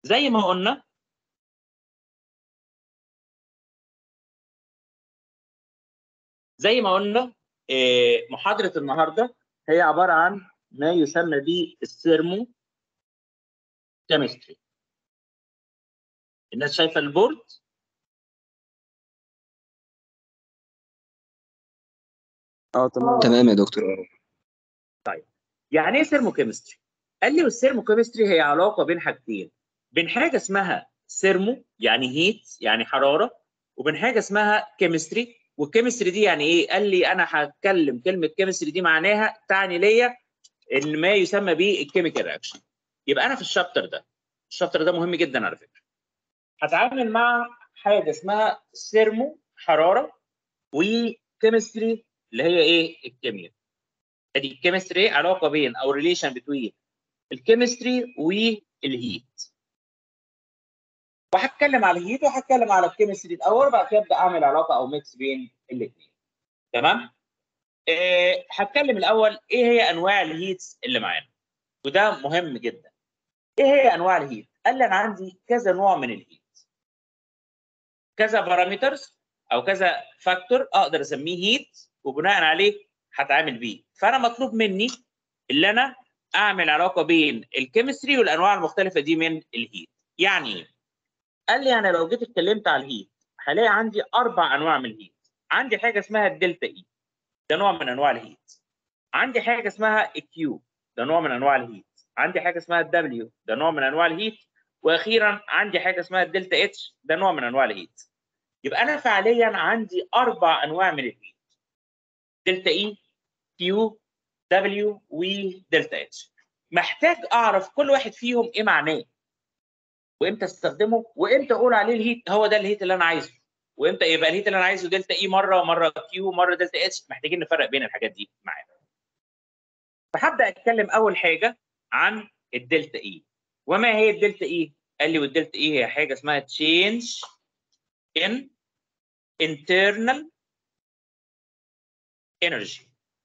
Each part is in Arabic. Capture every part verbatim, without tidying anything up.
زي ما قلنا زي ما قلنا محاضرة النهارده هي عبارة عن ما يسمى بالثيرمو كيمستري. الناس شايفة البورد؟ اه تمام تمام يا دكتور. طيب يعني ايه ثيرمو كيمستري؟ قال لي والثيرمو كيمستري هي علاقة بين حاجتين، بين حاجة اسمها ثيرمو يعني هيت يعني حرارة، وبين حاجة اسمها كيمستري، والكيمستري دي يعني ايه؟ قال لي انا هتكلم كلمة كيمستري دي معناها تعني ليا ان ما يسمى بالكيميكال رياكشن. يبقى انا في الشابتر ده الشابتر ده مهم جدا على فكره. هتعامل مع حاجه اسمها ثيرمو حراره وكيمستري اللي هي ايه؟ الكيمياء. ادي الكيمستري علاقه بين او ريليشن بتوين الكيمستري والهيت. وهتكلم على الهيت وهتكلم على الكيمستري الاول، وبعد كده ابدا اعمل علاقه او ميكس بين الاثنين. تمام؟ أه هتكلم الاول ايه هي انواع الهيتس اللي معانا، وده مهم جدا. ايه هي انواع الهيت؟ قال لي انا عندي كذا نوع من الهيت، كذا بارامترز او كذا فاكتور اقدر اسميه هيت، وبناء عليه هتعامل بيه. فانا مطلوب مني اللي انا اعمل علاقه بين الكيمستري والانواع المختلفه دي من الهيت. يعني ايه؟ قال لي انا لو جيت اتكلمت على الهيت هلاقي عندي اربع انواع من الهيت. عندي حاجه اسمها الدلتا اي، ده نوع من انواع الهيت. عندي حاجه اسمها الكيو، ده نوع من انواع الهيت. عندي حاجه اسمها الدبليو، ده نوع من انواع الهيت. واخيرا عندي حاجه اسمها الدلتا اتش، ده نوع من انواع الهيت. يبقى انا فعليا عندي اربع انواع من الهيت: دلتا اي، كيو، دبليو، ودلتا اتش. محتاج اعرف كل واحد فيهم ايه معناه، وامتى استخدمه، وامتى اقول عليه الهيت هو ده الهيت اللي انا عايزه، وامتى يبقى الهيت اللي انا عايزه دلتا اي مره ومره كيو ومره دلتا اتش. محتاجين نفرق بين الحاجات دي معانا. فهبدا اتكلم اول حاجه عن الدلتا اي. وما هي الدلتا اي؟ قال لي والدلتا اي هي حاجه اسمها تشينج ان internal energy.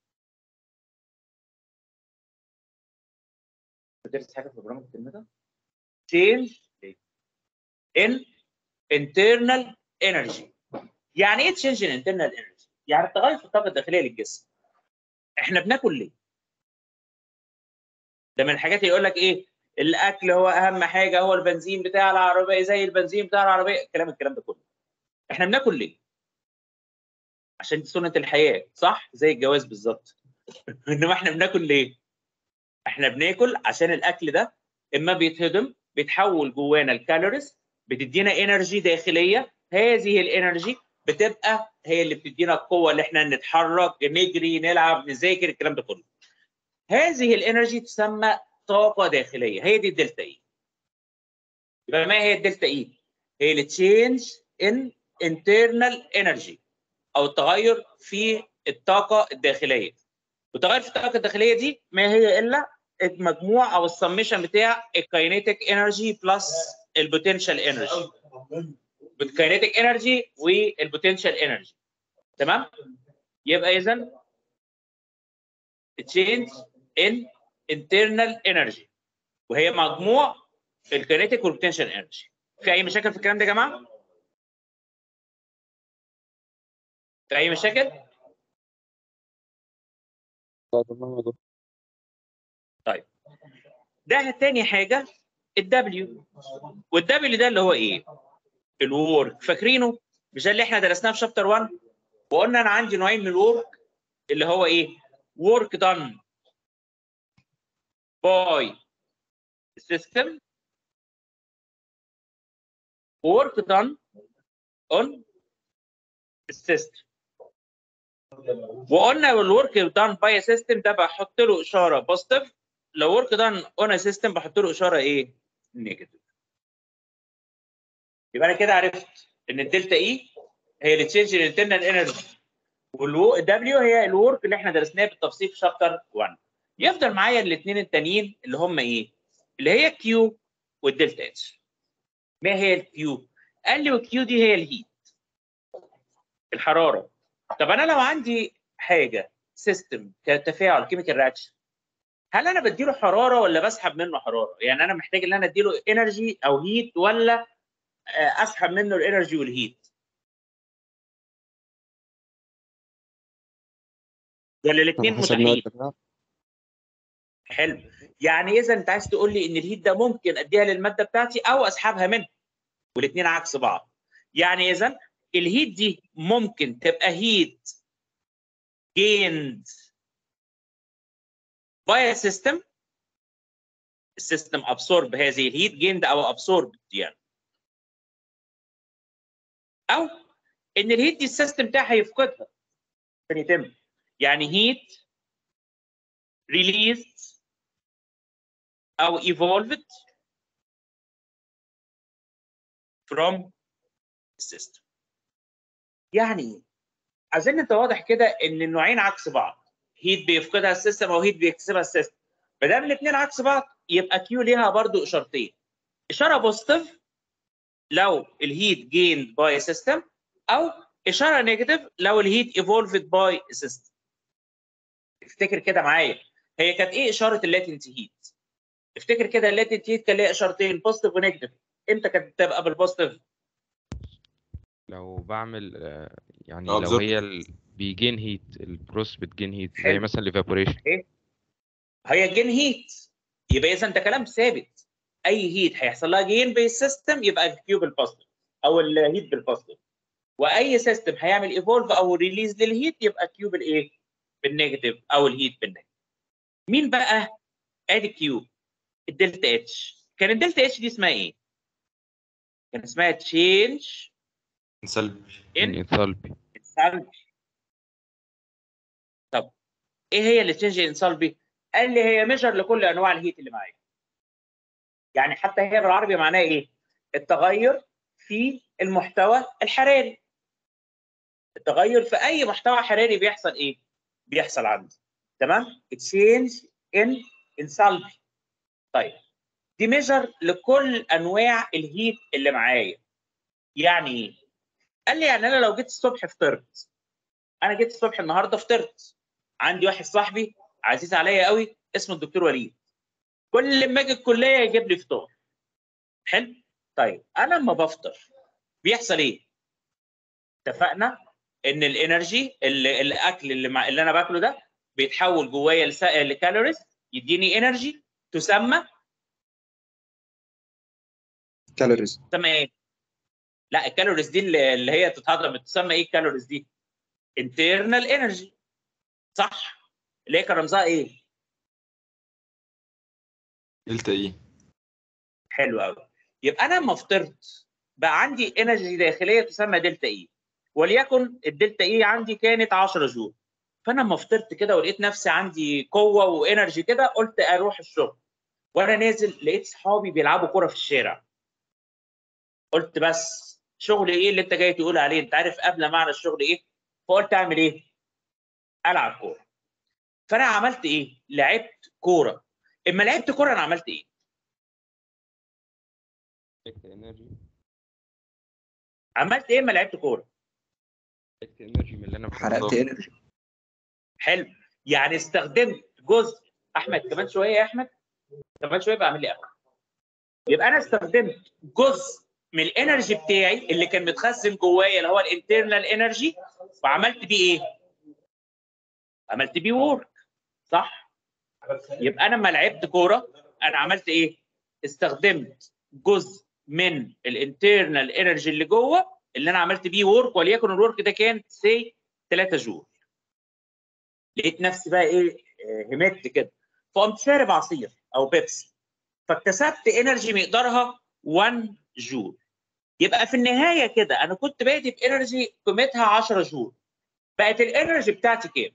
درست حاجه في برنامج الكلمه ده؟ change in internal energy. يعني ايه change in internal energy؟ يعني التغير في الطاقه الداخليه للجسم. احنا بناكل ليه؟ ده من الحاجات اللي يقول لك ايه؟ الاكل هو اهم حاجه، هو البنزين بتاع العربيه، زي البنزين بتاع العربيه، الكلام الكلام ده كله. احنا بناكل ليه؟ عشان دي سنه الحياه، صح؟ زي الجواز بالظبط. انما احنا بناكل ليه؟ احنا بناكل عشان الاكل ده اما بيتهضم بيتحول جوانا الكالوريز، بتدينا انرجي داخليه. هذه الانرجي بتبقى هي اللي بتدينا القوه اللي احنا نتحرك، نجري، نلعب، نذاكر، الكلام ده كله. هذه الانرجي تسمى طاقه داخليه، هي دي الدلتا اي. يبقى ما هي الدلتا اي؟ هي التشينج ان انترنال انرجي، او التغير في الطاقه الداخليه. والتغير في الطاقه الداخليه دي ما هي الا المجموع او السميشن بتاع الكاينيتيك انرجي بلس البوتنشال انرجي. الكاينيتيك انرجي والبوتنشال انرجي. تمام؟ يبقى اذا تشينج ان انترنال انرجي، وهي مجموع الكاينيتيك والبوتنشال انرجي. في اي مشاكل في الكلام ده يا جماعه؟ في اي مشاكل؟ طيب ده تاني حاجه الدبليو. والدبليو ده اللي هو ايه؟ الورك. فاكرينه؟ مش ده اللي احنا درسناه في شابتر واحد؟ وقلنا انا عندي نوعين من الورك، اللي هو ايه؟ work done by system، work done on system. وقلنا الورك done by a system ده بحط له اشاره بوزيتيف، لو work done on a system بحط له اشاره ايه؟ نيجاتيف. يبقى انا كده عرفت ان الدلتا اي هي اللي تشينج الانترنال انرجي، والدبليو هي الورك اللي احنا درسناه بالتفصيل في شابتر واحد. يفضل معايا الاثنين التانيين اللي هم ايه؟ اللي هي كيو والدلتا اتش. ما هي الكيو؟ قال لي والكيو دي هي الهيت، الحراره. طب انا لو عندي حاجه سيستم كتفاعل كيميكال رياكشن، هل انا بديله حراره ولا بسحب منه حراره؟ يعني انا محتاج ان انا اديله انرجي او هيت، ولا اسحب منه الانرجي والهيت؟ ولا الاثنين على حسب نوع متاحين؟ التفاعل. حلو. يعني اذا انت عايز تقول لي ان الهيت ده ممكن اديها للماده بتاعتي او اسحبها منها، والاثنين عكس بعض. يعني اذا الهيت دي ممكن تبقى هيت gained by a system، السيستم ابسورب هذه الهيت gained او ابسورب يعني، او ان الهيت دي السيستم بتاعها يفقدها عشان يتم. يعني هيت released او evolved from السيستم. يعني عايزين انت واضح كده ان النوعين عكس بعض، هيت بيفقدها السيستم او هيت بيكسبها السيستم. ما دام الاثنين عكس بعض يبقى كيو ليها برضو اشارتين، اشاره بوزيتيف لو الهيت جيند باي سيستم، او اشاره نيجاتيف لو الهيت ايفولفد باي سيستم. افتكر كده معايا، هي كانت ايه اشاره اللاتنت هيت؟ افتكر كده اللاتنت هيت كان ليها اشارتين بوزيتيف ونيجاتيف. امتى كانت بتبقى بالبوزيتيف؟ لو بعمل آه، يعني اه لو بالظبط. هي ال... بيجين هيت، البروس بتجين هيت زي حلو. مثلا الايفابوريشن. ايه هي جين هيت، يبقى اذا انت كلام ثابت، اي هيت هيحصل لها جين بالسيستم يبقى الكيو بالبوزيتيف او الهيت بالبوزيتيف، واي سيستم هيعمل ايفولف او ريليز للهيت يبقى كيو بالايه؟ بالنيجاتيف او الهيت بالنيجاتيف. مين بقى؟ ادي كيو الدلتا اتش. كان الدلتا اتش دي اسمها ايه؟ كان اسمها تشينج سلبي. ان ان انثالبي. انسالبي. طب ايه هي اللي تشينج انسالبي؟ قال لي هي ميجر لكل انواع الهيت اللي معايا. يعني حتى هي بالعربي معناها ايه؟ التغير في المحتوى الحراري. التغير في اي محتوى حراري بيحصل ايه؟ بيحصل عندي. تمام؟ تشينج ان انسالبي. طيب دي ميجر لكل انواع الهيت اللي معايا. يعني ايه؟ قال لي يعني انا لو جيت الصبح فطرت، انا جيت الصبح النهارده فطرت، عندي واحد صاحبي عزيز عليا قوي اسمه الدكتور وليد، كل ما اجي الكليه يجيب لي فطار. حلو؟ طيب انا لما بفطر بيحصل ايه؟ اتفقنا ان الانرجي اللي الاكل اللي, مع اللي انا باكله ده بيتحول جوايا لكالوريز يديني انرجي تسمى كالوريز. تسمى ايه؟ لا الكالوريز دي اللي اللي هي تتهضم تسمى ايه الكالوريز دي؟ internal energy. صح؟ اللي هي كان رمزها ايه؟ دلتا اي. حلو قوي. يبقى انا لما فطرت بقى عندي انرجي داخليه تسمى دلتا اي، وليكن الدلتا اي عندي كانت عشرة جول. فانا لما فطرت كده ولقيت نفسي عندي قوه وانرجي كده، قلت اروح الشغل. وانا نازل لقيت صحابي بيلعبوا كوره في الشارع. قلت بس شغل ايه اللي انت جاي تقول عليه؟ انت عارف قبل معنى الشغل ايه؟ فقلت اعمل ايه؟ العب كوره. فانا عملت ايه؟ لعبت كوره. اما لعبت كوره انا عملت ايه؟ انرجي. عملت ايه اما لعبت كوره؟ انرجي من اللي انا حرقت انرجي. حلو. يعني استخدمت جزء. احمد كمان شويه يا احمد، كمان شويه بعمل لي قهوه. يبقى انا استخدمت جزء من الانرجي بتاعي اللي كان متخزن جوايا اللي هو الانترنال انرجي، وعملت بيه ايه؟ عملت بيه وورك. صح؟ يبقى انا لما لعبت كوره انا عملت ايه؟ استخدمت جزء من الانترنال انرجي اللي جوه اللي انا عملت بيه وورك، وليكن الورك ده كان سي ثلاثة جول. لقيت نفسي بقى ايه؟ همت كده، فقمت شارب عصير او بيبسي، فاكتسبت انرجي مقدارها واحد جول. يبقى في النهايه كده انا كنت بادئ بانرجي قيمتها عشرة جول. بقت الانرجي بتاعتي كام؟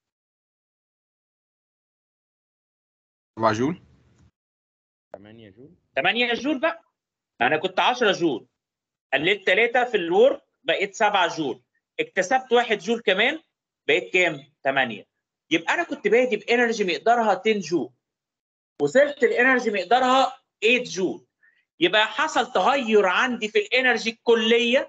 سبعة جول. ثمانية جول. ثمانية جول بقى. انا كنت عشرة جول، قللت ثلاثة في الورك بقيت سبعة جول، اكتسبت واحد جول كمان بقيت كام؟ ثمانية. يبقى انا كنت بادئ بانرجي مقدارها عشرة جول، وصلت الانرجي مقدارها ثمانية جول. يبقى حصل تغير عندي في الانرجي الكليه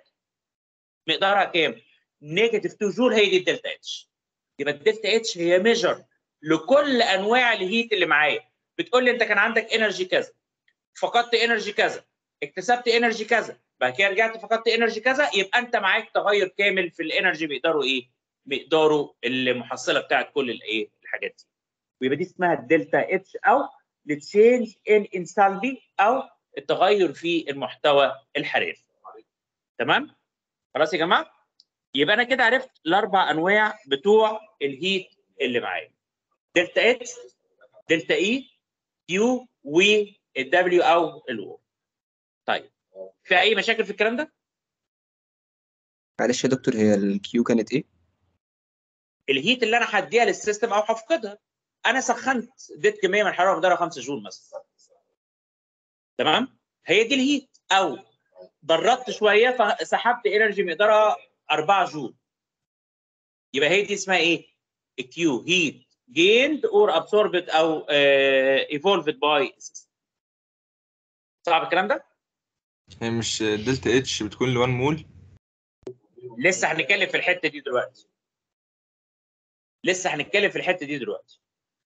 مقدارها كام؟ نيجاتيف اتنين جول. هي دي الدلتا اتش. يبقى الدلتا اتش هي ميجر لكل انواع الهيت اللي معايا. بتقول لي انت كان عندك انرجي كذا، فقدت انرجي كذا، اكتسبت انرجي كذا، بعد كده رجعت فقدت انرجي كذا، يبقى انت معاك تغير كامل في الانرجي بيقدروا ايه؟ بيقدروا المحصله بتاعت كل الايه؟ الحاجات دي. ويبقى دي اسمها الدلتا اتش او التشينج ان انثالبي او التغير في المحتوى الحراري. تمام؟ خلاص يا جماعه؟ يبقى انا كده عرفت الاربع انواع بتوع الهيت اللي معايا. دلتا اتش، دلتا اي، كيو، والدبليو او الو. طيب في اي مشاكل في الكلام ده؟ معلش يا دكتور، هي الكيو كانت ايه؟ الهيت اللي انا هديها للسيستم او هفقدها. انا سخنت، اديت كميه من الحراره مقدارها خمسة جول مثلا. تمام؟ هي دي الهيت. او بردت شويه فسحبت انرجي مقدارها أربعة جول. يبقى هي دي اسمها ايه؟ الكيو، هيت جيند اور ابسوربد او ايفولفد باي. صعب الكلام ده؟ هي مش دلتا اتش بتكون ل واحد مول؟ لسه هنتكلم في الحته دي دلوقتي. لسه هنتكلم في الحته دي دلوقتي.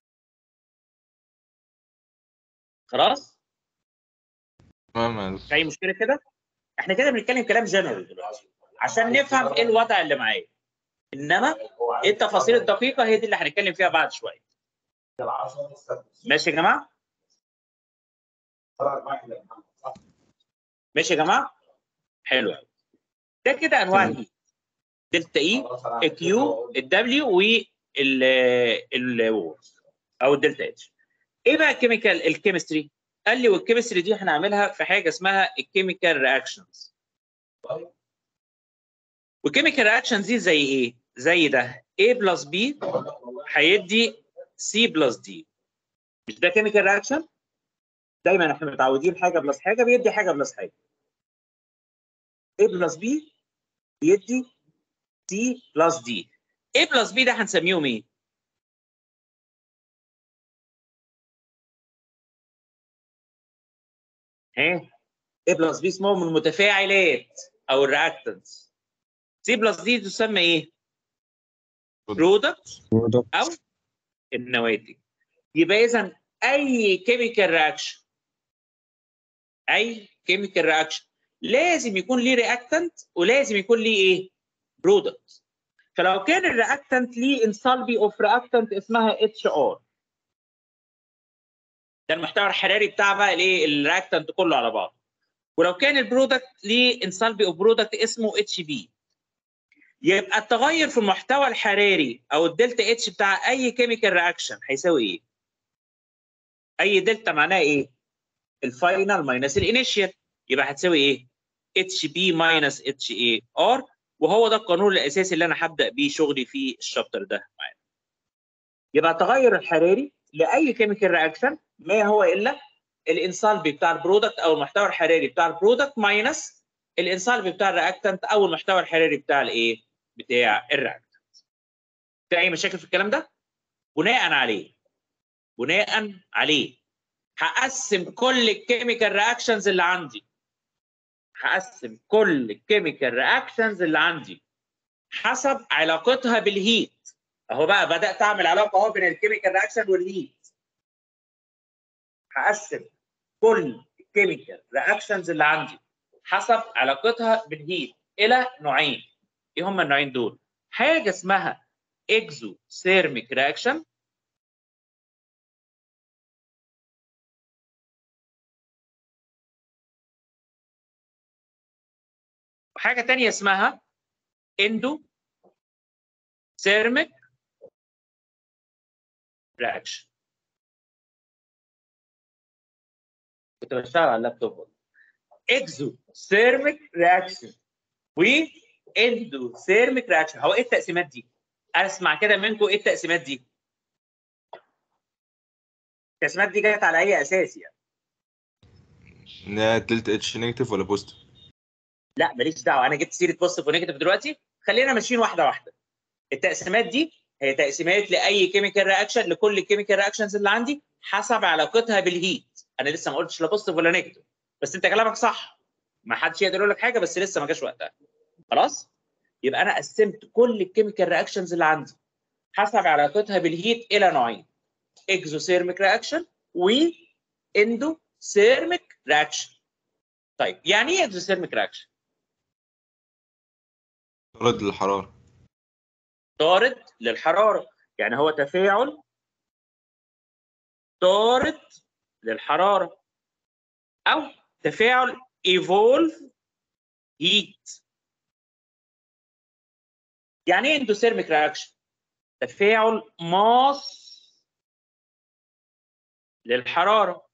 خلاص؟ تمام. في اي مشكله كده؟ احنا كده بنتكلم كلام جنرال دلوقتي عشان نفهم ايه الوضع اللي معايا. انما ايه التفاصيل الدقيقه هي دي اللي هنتكلم فيها بعد شويه. ماشي يا جماعه؟ ماشي يا جماعه؟ حلو قوي. ده كده انواع الهيت. دلتا اي، الكيو، الدبليو، وال ال او الدلتا اتش. ايه بقى الكيميكال الكيمستري؟ قال لي والكيمستري دي هنعملها في حاجه اسمها الكيميكال رياكشنز. والكيميكال رياكشنز دي زي ايه؟ زي ده A بلس B هيدي C بلس D. مش ده كيميكال رياكشن؟ دايما احنا متعودين حاجه بلس حاجه بيدي حاجه بلس حاجه. A بلس B بيدي C بلس D. A بلس B ده هنسميهم ايه؟ ها؟ A بلس B اسمهم المتفاعلات او الرياكتنتس. C بلس D تسمى ايه؟ برودكت او النواتج. يبقى اذا اي كيميكال رياكشن اي كيميكال رياكشن لازم يكون ليه رياكتنت ولازم يكون ليه ايه؟ برودكت. فلو كان الرياكتنت ليه انثالبي اوف رياكتنت اسمها اتش ار. ده المحتوى الحراري بتاع بقى الايه؟ الرياكتنت كله على بعضه. ولو كان البرودكت ليه انثالبي اوف برودكت اسمه اتش بي. يبقى التغير في المحتوى الحراري او الدلتا اتش بتاع اي كيميكال رياكشن هيساوي ايه؟ اي دلتا معناها ايه؟ الفاينل ماينس الانيشال. يبقى هتساوي ايه؟ اتش بي ماينس اتش اي ار. وهو ده القانون الاساسي اللي انا هبدا بيه شغلي في الشابتر ده معانا. يبقى التغير الحراري لاي كيميكال رياكشن ما هو الا الانثالبي بتاع البرودكت او المحتوى الحراري بتاع البرودكت ماينس الانثالبي بتاع الرياكتنت او المحتوى الحراري بتاع الايه؟ بتاع الرياكتنت. في اي مشاكل في الكلام ده؟ بناء عليه بناء عليه هقسم كل الكيميكال رياكشنز اللي عندي هقسم كل الكيميكال رياكشنز اللي عندي حسب علاقتها بالهيت. اهو بقى بدات اعمل علاقه اهو بين الكيميكال رياكشن والهيت. هقسم كل الكيميكال رياكشنز اللي عندي حسب علاقتها بالهيت الى نوعين. ايه هم النوعين دول؟ حاجه اسمها اكزو ثيرميك رياكشن وحاجه ثانيه اسمها اندو ثيرميك رياكشن. كنت بشتغل على اللابتوب. اكزو ثيرميك رياكشن واندو ثيرميك رياكشن. هو ايه التقسيمات دي؟ اسمع كده منكم، ايه التقسيمات دي؟ التقسيمات دي جت على اي اساس يعني؟ ان هي دلتا اتش نيجاتيف ولا بوزيتيف؟ لا ماليش دعوه، انا جبت سيره بوزيتيف ونيجاتيف دلوقتي. خلينا ماشيين واحده واحده. التقسيمات دي هي تقسيمات لاي كيميكال رياكشن لكل الكيميكال رياكشنز اللي عندي حسب علاقتها بالهيت. انا لسه ما قلتش لا بوزيتيف ولا نيجاتيف، بس انت كلامك صح. ما حدش يقدر يقول لك حاجه، بس لسه ما جاش وقتها. خلاص؟ يبقى انا قسمت كل الكيميكال رياكشنز اللي عندي حسب علاقتها بالهيت الى نوعين: اكزوثيرميك رياكشن واندوثيرميك رياكشن. طيب يعني ايه اكزوثيرميك رياكشن؟ طارد للحرارة. طارد للحراره، يعني هو تفاعل طارد للحراره، او تفاعل ايفولف هيت. يعني ايه اندوثيرميك رياكشن؟ تفاعل ماس للحراره،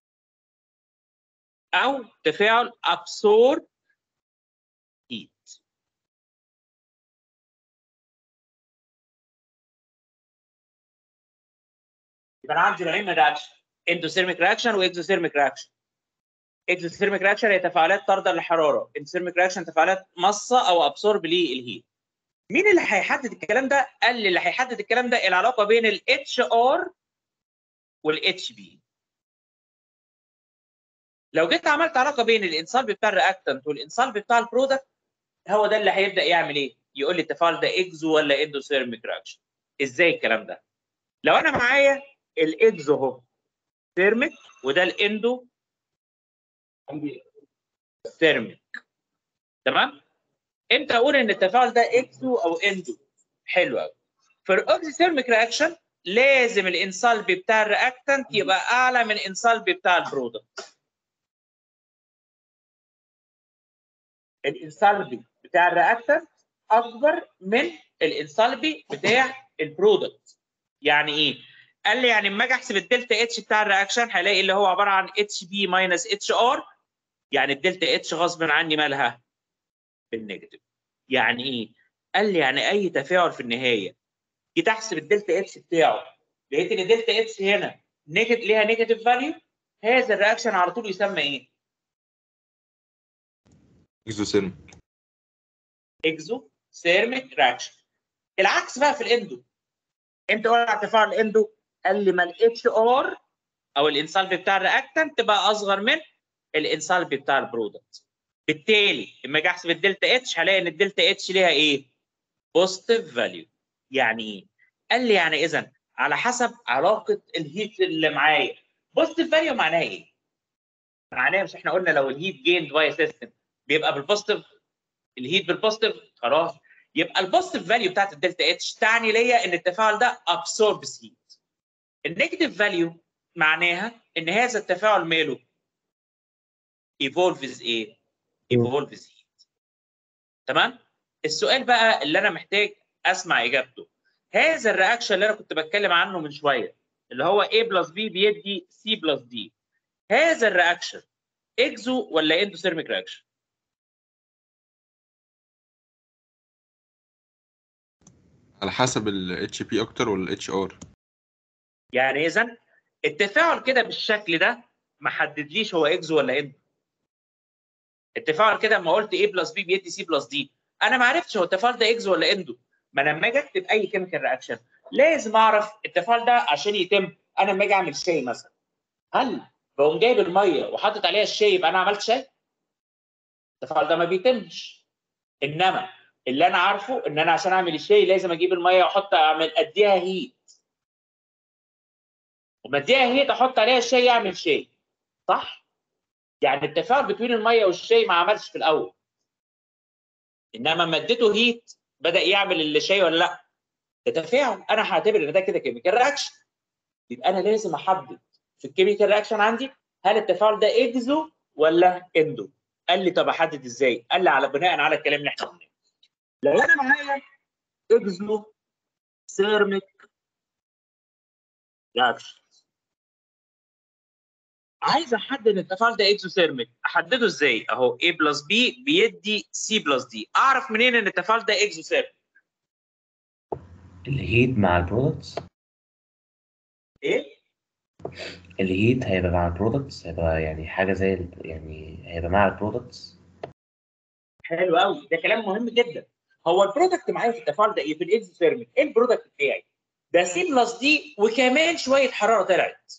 او تفاعل ابسورب هيت. يبقى انا عندي نوعين من الرياكشن: اندوثيرميك رياكشن واكزوثيرميك رياكشن. اكزوثيرميك رياكشن هي تفاعلات طارده للحراره، اندوثيرميك رياكشن تفاعلات مصه او ابسورب للهيت. مين اللي هيحدد الكلام ده؟ قال لي اللي هيحدد الكلام ده العلاقه بين الاتش ار والاتش بي. لو جيت عملت علاقه بين الانصالبي بتاع الرياكتنت والانصالبي بتاع البرودكت، هو ده اللي هيبدا يعمل ايه؟ يقول لي التفاعل ده اكزو ولا اندوثيرميك رياكشن. ازاي الكلام ده؟ لو انا معايا الاكزو اهو ثيرميك وده الاندو ثيرميك، تمام؟ امتى اقول ان التفاعل ده اكزو او اندو؟ حلو قوي. في الاكزوثيرميك رياكشن لازم الانصالبي بتاع الرياكتنت يبقى اعلى من الانصالبي بتاع البرودكت. الانصالبي بتاع الرياكتنت اكبر من الانصالبي بتاع البرودكت. يعني ايه؟ قال لي يعني لما اجي احسب الدلتا اتش بتاع الرياكشن هلاقي اللي هو عباره عن اتش بي ماينس اتش ار، يعني الدلتا اتش غصب عني مالها؟ بالنيجاتيف. يعني ايه؟ قال لي يعني اي تفاعل في النهايه جيت احسب الدلتا اتش بتاعه لقيت ان الدلتا اتش هنا نيجاتيف، ليها نيجاتيف فاليو، هذا الرياكشن على طول يسمى ايه؟ اكزوثيرميك. اكزو ثيرميك رياكشن. العكس بقى في الاندو. امتى اقول على تفاعل الاندو؟ قال لي ما الاتش ار او الانسالبي بتاع الرياكتنت تبقى اصغر من الانسالبي بتاع البرودكت. بالتالي لما اجي احسب الدلتا اتش هلاقي ان الدلتا اتش ليها ايه؟ بوزيتيف فاليو. يعني ايه؟ قال لي يعني اذا على حسب علاقه الهيت اللي معايا. بوزيتيف فاليو معناها ايه؟ معناها مش احنا قلنا لو الهيت جيند باي سيستم بيبقى بالبوزيتيف، الهيت بالبوزيتيف، خلاص يبقى البوزيتيف فاليو بتاعت الدلتا اتش تعني ليا ان التفاعل ده ابسوربس هيت. النيجاتيف فاليو معناها ان هذا التفاعل ماله؟ ايفولفز ايه؟ ايفولفز هيت. تمام؟ السؤال بقى اللي انا محتاج اسمع اجابته، هذا الرياكشن اللي انا كنت بتكلم عنه من شويه اللي هو A بلس B بيدي C بلس D، هذا الرياكشن اكزو ولا اندوثيرميك رياكشن؟ على حسب ال اتش بي اكتر ولا ال اتش ار. يعني اذا التفاعل كده بالشكل ده ما حددليش هو اكزو ولا اندو. التفاعل كده لما قلت A بلس B بيدي C بلس D، انا ما عرفتش هو التفاعل ده اكزو ولا اندو. ما انا لما اجي اكتب اي كيميكال رياكشن لازم اعرف التفاعل ده عشان يتم. انا لما اجي اعمل شاي مثلا، هل بقوم جايب الميه وحاطط عليها الشاي يبقى انا عملت شاي؟ التفاعل ده ما بيتمش. انما اللي انا عارفه ان انا عشان اعمل الشاي لازم اجيب الميه واحط اعمل اديها هيت، وما اديها هيت احط عليها الشاي يعمل شاي، صح؟ يعني التفاعل بين الميه والشاي ما عملش في الاول، انما لما اديته هيت بدا يعمل الشاي ولا لا؟ ده تفاعل، انا هعتبر ان ده كده كيميكال رياكشن. يبقى انا لازم احدد في الكيميكال رياكشن عندي هل التفاعل ده اكزو ولا اندو. قال لي طب احدد ازاي؟ قال لي على بناء على الكلام اللي احنا قلناه. لو انا معايا اكزو ثيرميك رياكشن عايز احدد التفاعل ده اكزوثيرميك، احدده ازاي؟ اهو A بلس B بيدي C بلس D، اعرف منين ان التفاعل ده اكزوثيرميك؟ الهيت مع البرودكتس. ايه؟ الهيت هيبقى مع البرودكتس، هيبقى يعني حاجة زي ال- يعني هيبقى مع البرودكتس. حلو قوي، ده كلام مهم جدا. هو البرودكت معايا في التفاعل ده ايه؟ في الاكزوثيرميك، ايه البرودكت بتاعي؟ ده C بلس D وكمان شويه حراره طلعت،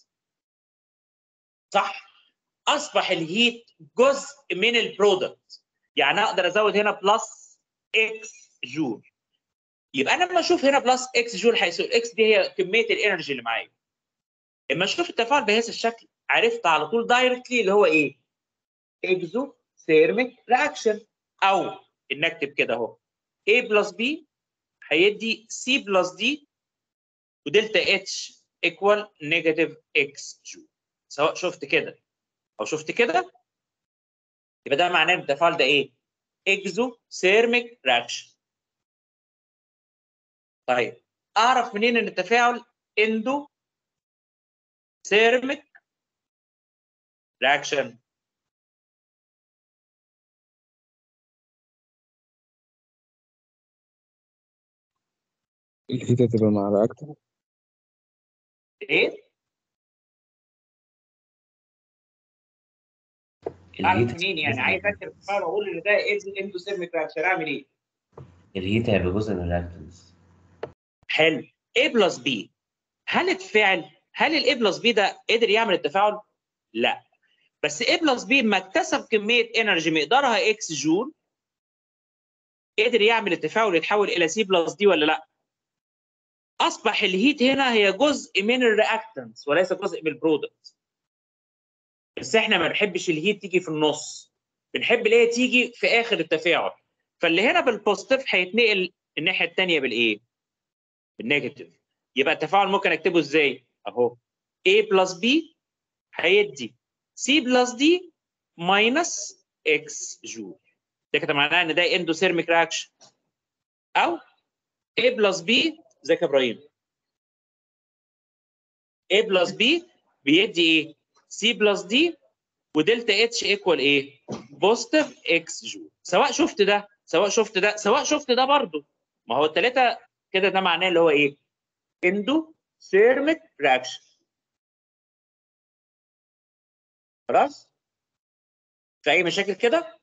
صح؟ اصبح الهيت جزء من البرودكت، يعني اقدر ازود هنا بلس اكس جول. يبقى انا لما اشوف هنا بلس اكس جول حيث الاكس دي هي كميه الانرجي اللي معايا. لما اشوف التفاعل بهذا الشكل عرفت على طول دايركتلي اللي هو ايه؟ اكزو ثيرميك رياكشن، او نكتب كده اهو A بلس B هيدي C بلس D ودلتا اتش ايكوال نيجاتيف اكس جول. سواء شفت كده او شفت كده يبقى ده معناه ان التفاعل ده ايه؟ اكزو ثيرميك رياكشن. طيب اعرف منين ان التفاعل اندو ثيرميك رياكشن؟ الهيت هتبقى مع الرياكتور. ايه؟ اعرف الهيت منين يعني؟ عايز اكتب التفاعل واقول ان ده اندو ثيرميك رياكشن، اعمل ايه؟ الهيت هيبقى جزء من الرياكتنس. حلو. A بلس B هل اتفاعل؟ هل ال A بلس B ده قدر يعمل التفاعل؟ لا. بس A بلس B ما اكتسب كميه انرجي مقدارها اكس جول قدر يعمل التفاعل يتحول الى C بلس D ولا لا؟ اصبح الهيت هنا هي جزء من الرياكتنس وليس جزء من البرودكت. بس احنا ما بنحبش الهيت تيجي في النص، بنحب اللي هي تيجي في اخر التفاعل. فاللي هنا بالبوزيتيف هيتنقل الناحيه الثانيه بالايه؟ بالنيجاتيف. يبقى التفاعل ممكن اكتبه ازاي؟ اهو A بلس B هيدي C بلس D ماينس X جول. ده كده معناه ان ده اندوثيرميك رياكشن. او A بلس B ازيك يا ابراهيم؟ A بلس B بيدي ايه؟ C بلس D ودلتا اتش ايكوال ايه؟ بوزيتيف اكس جول. سواء شفت ده سواء شفت ده سواء شفت ده برضه، ما هو الثلاثه كده ده معناه اللي هو ايه؟ اندو ثيرميك رياكشن. خلاص؟ في اي مشاكل كده؟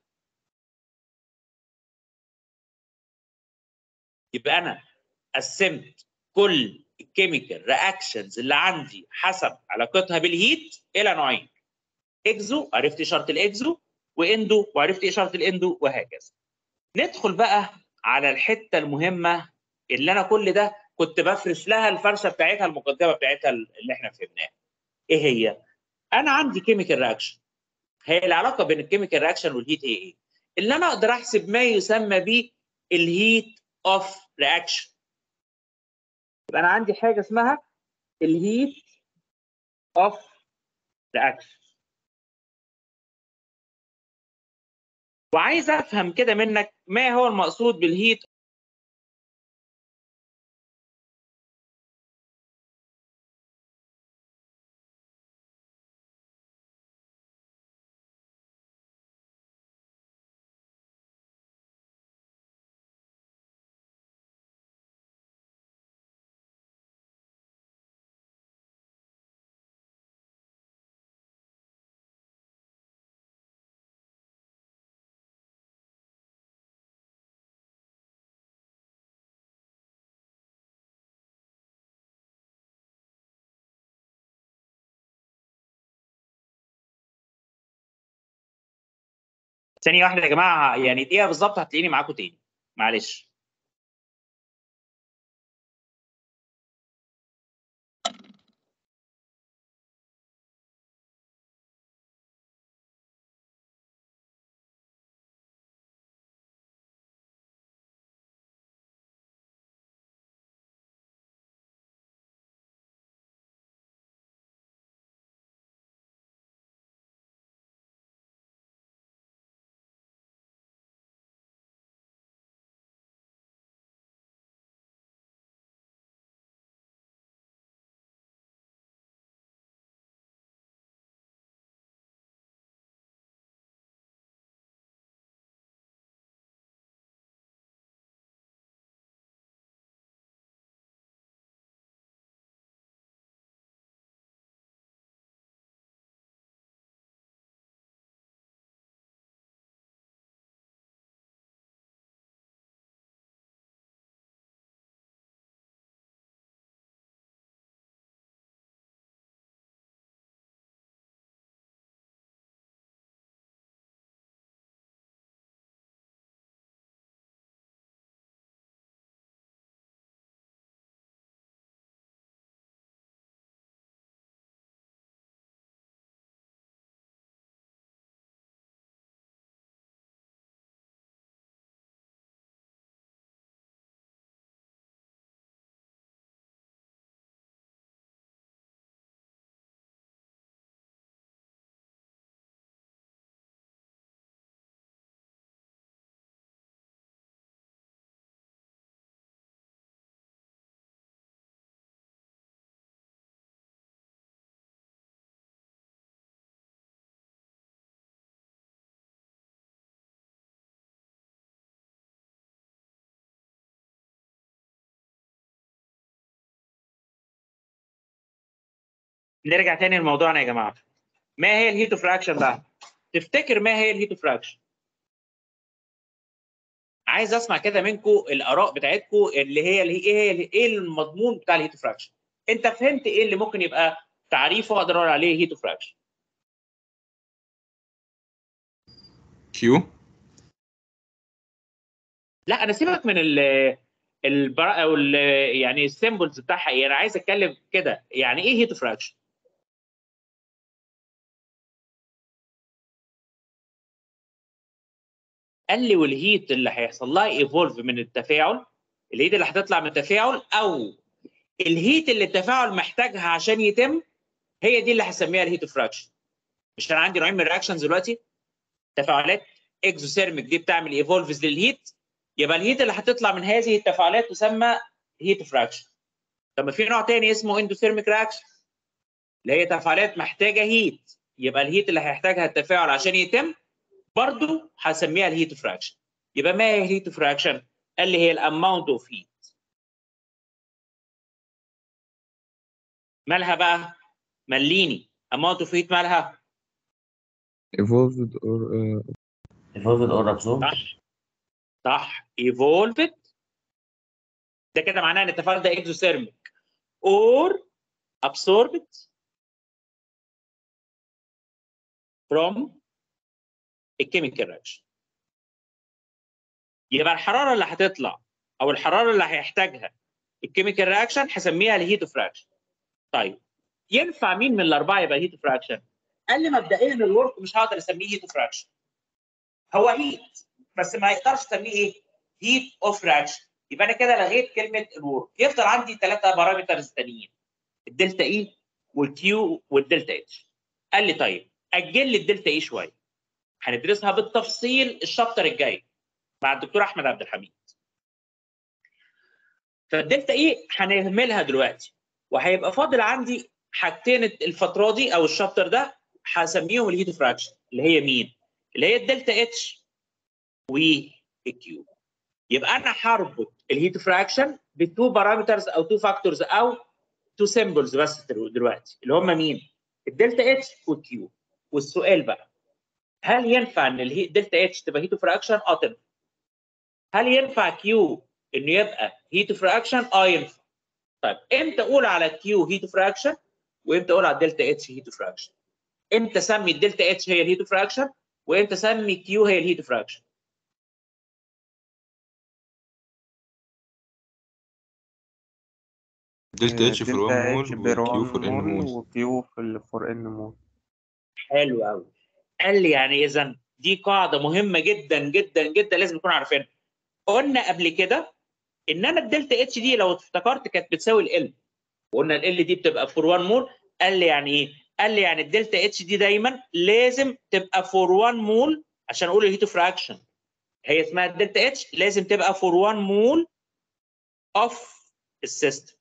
يبقى انا قسمت كل الكيميكال رياكشنز اللي عندي حسب علاقتها بالهيت الى نوعين. اكزو عرفت اشاره الاكزو، واندو وعرفت اشاره الاندو، وهكذا. ندخل بقى على الحته المهمه اللي انا كل ده كنت بفرش لها الفرشه بتاعتها المقدمه بتاعتها اللي احنا فهمناها. ايه هي؟ انا عندي كيميكال رياكشن. هي العلاقه بين الكيميكال رياكشن والهيت ايه ايه؟ اللي انا اقدر احسب ما يسمى به الهيت اوف رياكشن. يبقى انا عندي حاجه اسمها الهيت اوف رياكشن. وعايز افهم كده منك ما هو المقصود بالهيت ثانيه واحده يا جماعه، يعني دقيقه بالظبط هتلاقيني معاكم تاني، معلش. نرجع تاني لموضوعنا يا جماعه. ما هي الهيت اوف رياكشن بقى؟ تفتكر ما هي الهيت اوف رياكشن؟ عايز اسمع كده منكم الاراء بتاعتكم اللي هي اللي ايه هي ايه المضمون بتاع الهيت اوف رياكشن؟ انت فهمت ايه اللي ممكن يبقى تعريفه اقدر اقول عليه هيت اوف رياكشن؟ كيو. لا انا سيبك من ال البرا او ال يعني السيمبلز بتاعها ايه، انا عايز اتكلم كده يعني ايه هيت اوف رياكشن؟ قال لي والهيت اللي هيحصل لها ايفولف من التفاعل، الهيت اللي هتطلع من التفاعل او الهيت اللي التفاعل محتاجها عشان يتم، هي دي اللي هسميها الهيت اوف رياكشن. مش انا عندي نوعين من الرياكشنز دلوقتي؟ تفاعلات اكزوثيرميك دي بتعمل ايفولفز للهيت، يبقى الهيت اللي هتطلع من هذه التفاعلات تسمى هيت اوف رياكشن. طب ما في نوع تاني اسمه اندوثيرميك رياكشن اللي هي تفاعلات محتاجه هيت، يبقى الهيت اللي هيحتاجها التفاعل عشان يتم برضه هسميها الهيت اوف رياكشن. يبقى ما هي الهيت اوف رياكشن؟ قال لي هي الاماونت اوف هيت. مالها بقى؟ مليني اماونت اوف هيت مالها؟ evolved or uh, evolved or absorbed. صح صح evolved. ده كده معناه ان التفاعل ده اكزوثيرميك or absorbed from a chemical reaction. يبقى الحراره اللي هتطلع او الحراره اللي هيحتاجها الكيميكال رياكشن هسميها الهيت اوف رياكشن. طيب ينفع مين من الاربعه يبقى هيت اوف رياكشن؟ قال لي مبدئيا الورك مش هقدر اسميه هيت اوف رياكشن، هو هيت بس ما يقدرش اسميه ايه؟ هيت اوف رياكشن. يبقى انا كده لغيت كلمه الورك، يفضل عندي ثلاثه بارامترز تانيين، الدلتا اي والكيو والدلتا اتش. قال لي طيب اجل لي الدلتا اي شويه، هندرسها بالتفصيل الشابتر الجاي مع الدكتور احمد عبد الحميد. فالدلتا اي هنهملها دلوقتي، وهيبقى فاضل عندي حاجتين الفتره دي او الشابتر ده هسميهم الهيت اوف رياكشن، اللي هي مين؟ اللي هي الدلتا اتش والكيو. يبقى انا هربط الهيت اوف رياكشن بتو بارامترز او تو فاكتورز او تو سيمبلز بس دلوقتي، اللي هم مين؟ الدلتا اتش والكيو. والسؤال بقى، هل ينفع ان الدلتا اتش تبقى هيت اوف رياكشن؟ اه تنفع. هل ينفع كيو انه يبقى هيت اوف رياكشن؟ اه ينفع. طيب امتى اقول على كيو هيت اوف رياكشن وامتى اقول على الدلتا اتش هيت اوف رياكشن؟ امتى اسمي الدلتا اتش هي الهيت اوف رياكشن وامتى اسمي كيو هي الهيت اوف رياكشن؟ دلتا اتش فور دلتا واحد اتش مول بير وكيو واحد فور ان مول مول. وكيو في ال فور ان مول. حلو قوي. قال لي يعني اذا دي قاعده مهمه جدا جدا جدا لازم نكون عارفينها. قلنا قبل كده ان انا الدلتا اتش دي لو افتكرت كانت بتساوي ال، وقلنا ال دي بتبقى فور واحد مول. قال لي يعني ايه؟ قال لي يعني الدلتا اتش دي دايما لازم تبقى فور واحد مول عشان اقول الهيت اوف رياكشن. هي اسمها الدلتا اتش لازم تبقى فور واحد مول اوف السيستم.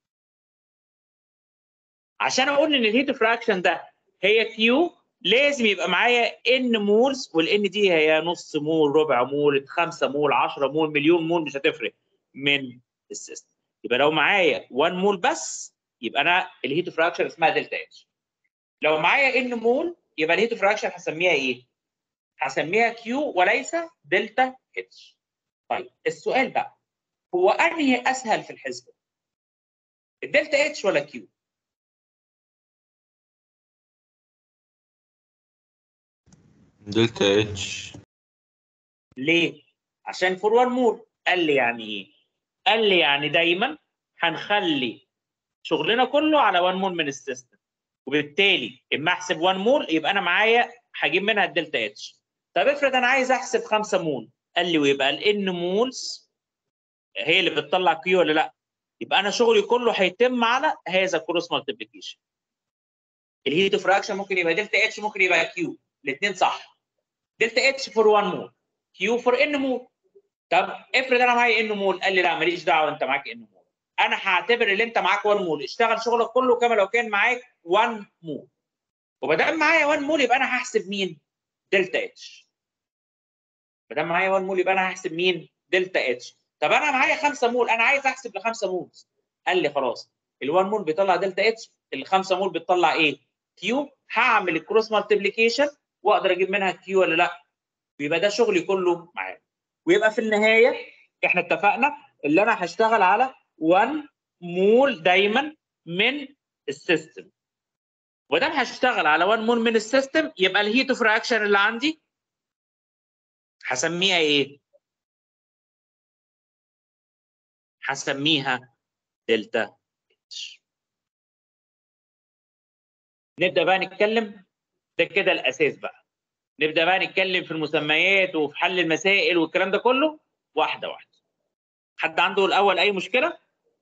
عشان اقول ان الهيت اوف رياكشن ده هي كيو لازم يبقى معايا ان مولز، والان دي هي نص مول، ربع مول، خمسة مول، عشرة مول، مليون مول، مش هتفرق من السيستم. يبقى لو معايا واحد مول بس يبقى انا الهيت اوف رياكشن اسمها دلتا اتش. لو معايا ان مول يبقى الهيت اوف رياكشن هسميها ايه؟ هسميها كيو وليس دلتا اتش. طيب السؤال بقى، هو انهي اسهل في الحسبه؟ الدلتا اتش ولا كيو؟ دلتا اتش. ليه؟ عشان فور واحد مول. قال لي يعني ايه؟ قال لي يعني دايما هنخلي شغلنا كله على واحد مول من السيستم، وبالتالي اما احسب واحد مول يبقى انا معايا هجيب منها الدلتا اتش. طب افرض انا عايز احسب خمسة مول، قال لي ويبقى الان مولز هي اللي بتطلع كيو ولا لا؟ يبقى انا شغلي كله هيتم على هذا كروس مالتيبليكيشن. الهيت اوف رياكشن ممكن يبقى دلتا اتش ممكن يبقى كيو، الاثنين صح. دلتا اتش فور واحد مول، كيو فور ان مول. طب افرض انا معايا ان مول، قال لي لا ماليش دعوه انت معاك ان مول، انا هعتبر ان انت معاك واحد مول، اشتغل شغلك كله كما لو كان معاك واحد مول. وما دام معايا واحد مول يبقى انا هحسب مين؟ دلتا اتش. ما دام معايا واحد مول يبقى انا هحسب مين؟ دلتا اتش. طب انا معايا خمسة مول، انا عايز احسب ل خمسة مول. قال لي خلاص ال1 مول بيطلع دلتا اتش، ال5 مول بتطلع ايه؟ كيو. هعمل الكروس مالتيبليكيشن واقدر اجيب منها كيو ولا لا؟ ويبقى ده شغلي كله معايا. ويبقى في النهايه احنا اتفقنا اللي انا هشتغل على واحد مول دايما من السيستم. ودام هشتغل على واحد مول من السيستم يبقى الهيت اوف رياكشن اللي عندي هسميها ايه؟ هسميها دلتا اتش. نبدا بقى نتكلم، ده كده الاساس بقى. نبدا بقى نتكلم في المسميات وفي حل المسائل والكلام ده كله واحده واحده. حد عنده الاول اي مشكله؟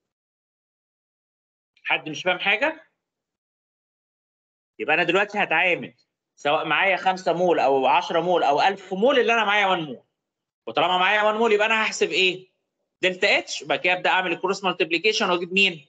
حد مش فاهم حاجه؟ يبقى انا دلوقتي هتعامل سواء معايا خمسة مول او عشرة مول او ألف مول اللي انا معايا واحد مول. وطالما معايا واحد مول يبقى انا هحسب ايه؟ دلتا اتش، وبعد كده ابدا اعمل الكروس مالتيبليكيشن واجيب مين؟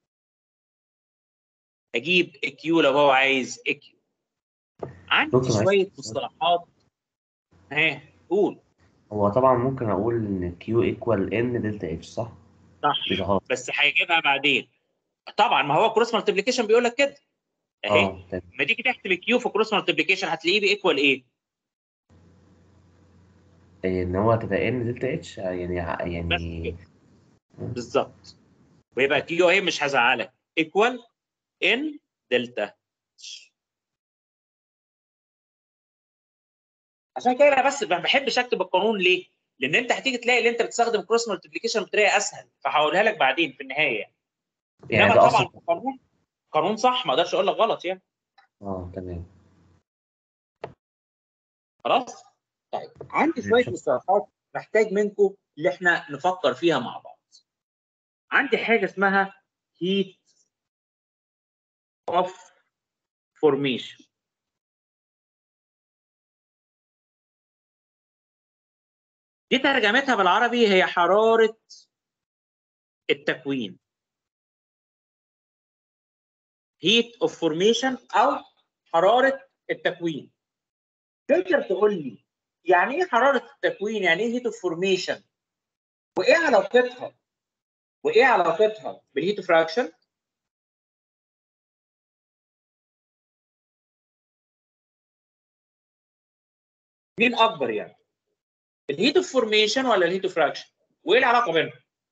اجيب الكيو لو هو عايز الكيو. عندي دكتور معلش، شويه مصطلحات. ها قول. هو طبعا ممكن اقول ان كيو ايكوال ان دلتا اتش، صح؟ صح، اذا غلط. بس هيجيبها بعدين. طبعا ما هو كروس مالتيبليكيشن بيقول لك كده اهي. اه تمام. ما تيجي تحسب الكيو في كروس مالتيبليكيشن هتلاقيه بيكوال ايه؟ إيه، ان هو هتبقى ان دلتا اتش يعني بس يعني كده بالظبط. ويبقى كيو اهي مش هزعلك، ايكوال ان دلتا اتش. عشان كده انا بس ما بحبش اكتب القانون ليه؟ لان انت هتيجي تلاقي اللي انت بتستخدم كروس مالتيبليكيشن بطريقه اسهل، فهقولها لك بعدين في النهايه. يعني انما ده طبعا اصلا. القانون قانون صح، ما اقدرش اقول لك غلط يعني. اه تمام. خلاص؟ طيب عندي شويه مصطلحات محتاج منكم اللي احنا نفكر فيها مع بعض. عندي حاجه اسمها heat of formation. دي ترجمتها بالعربي هي حراره التكوين. heat of formation او حراره التكوين. تقدر تقول لي يعني ايه حراره التكوين؟ يعني ايه heat of formation؟ وايه علاقتها وايه علاقتها بالهيت اوف رياكشن؟ مين اكبر يعني؟ الهيت اوف فورميشن ولا الهيت اوف رياكشن؟ وايه العلاقه بينهم؟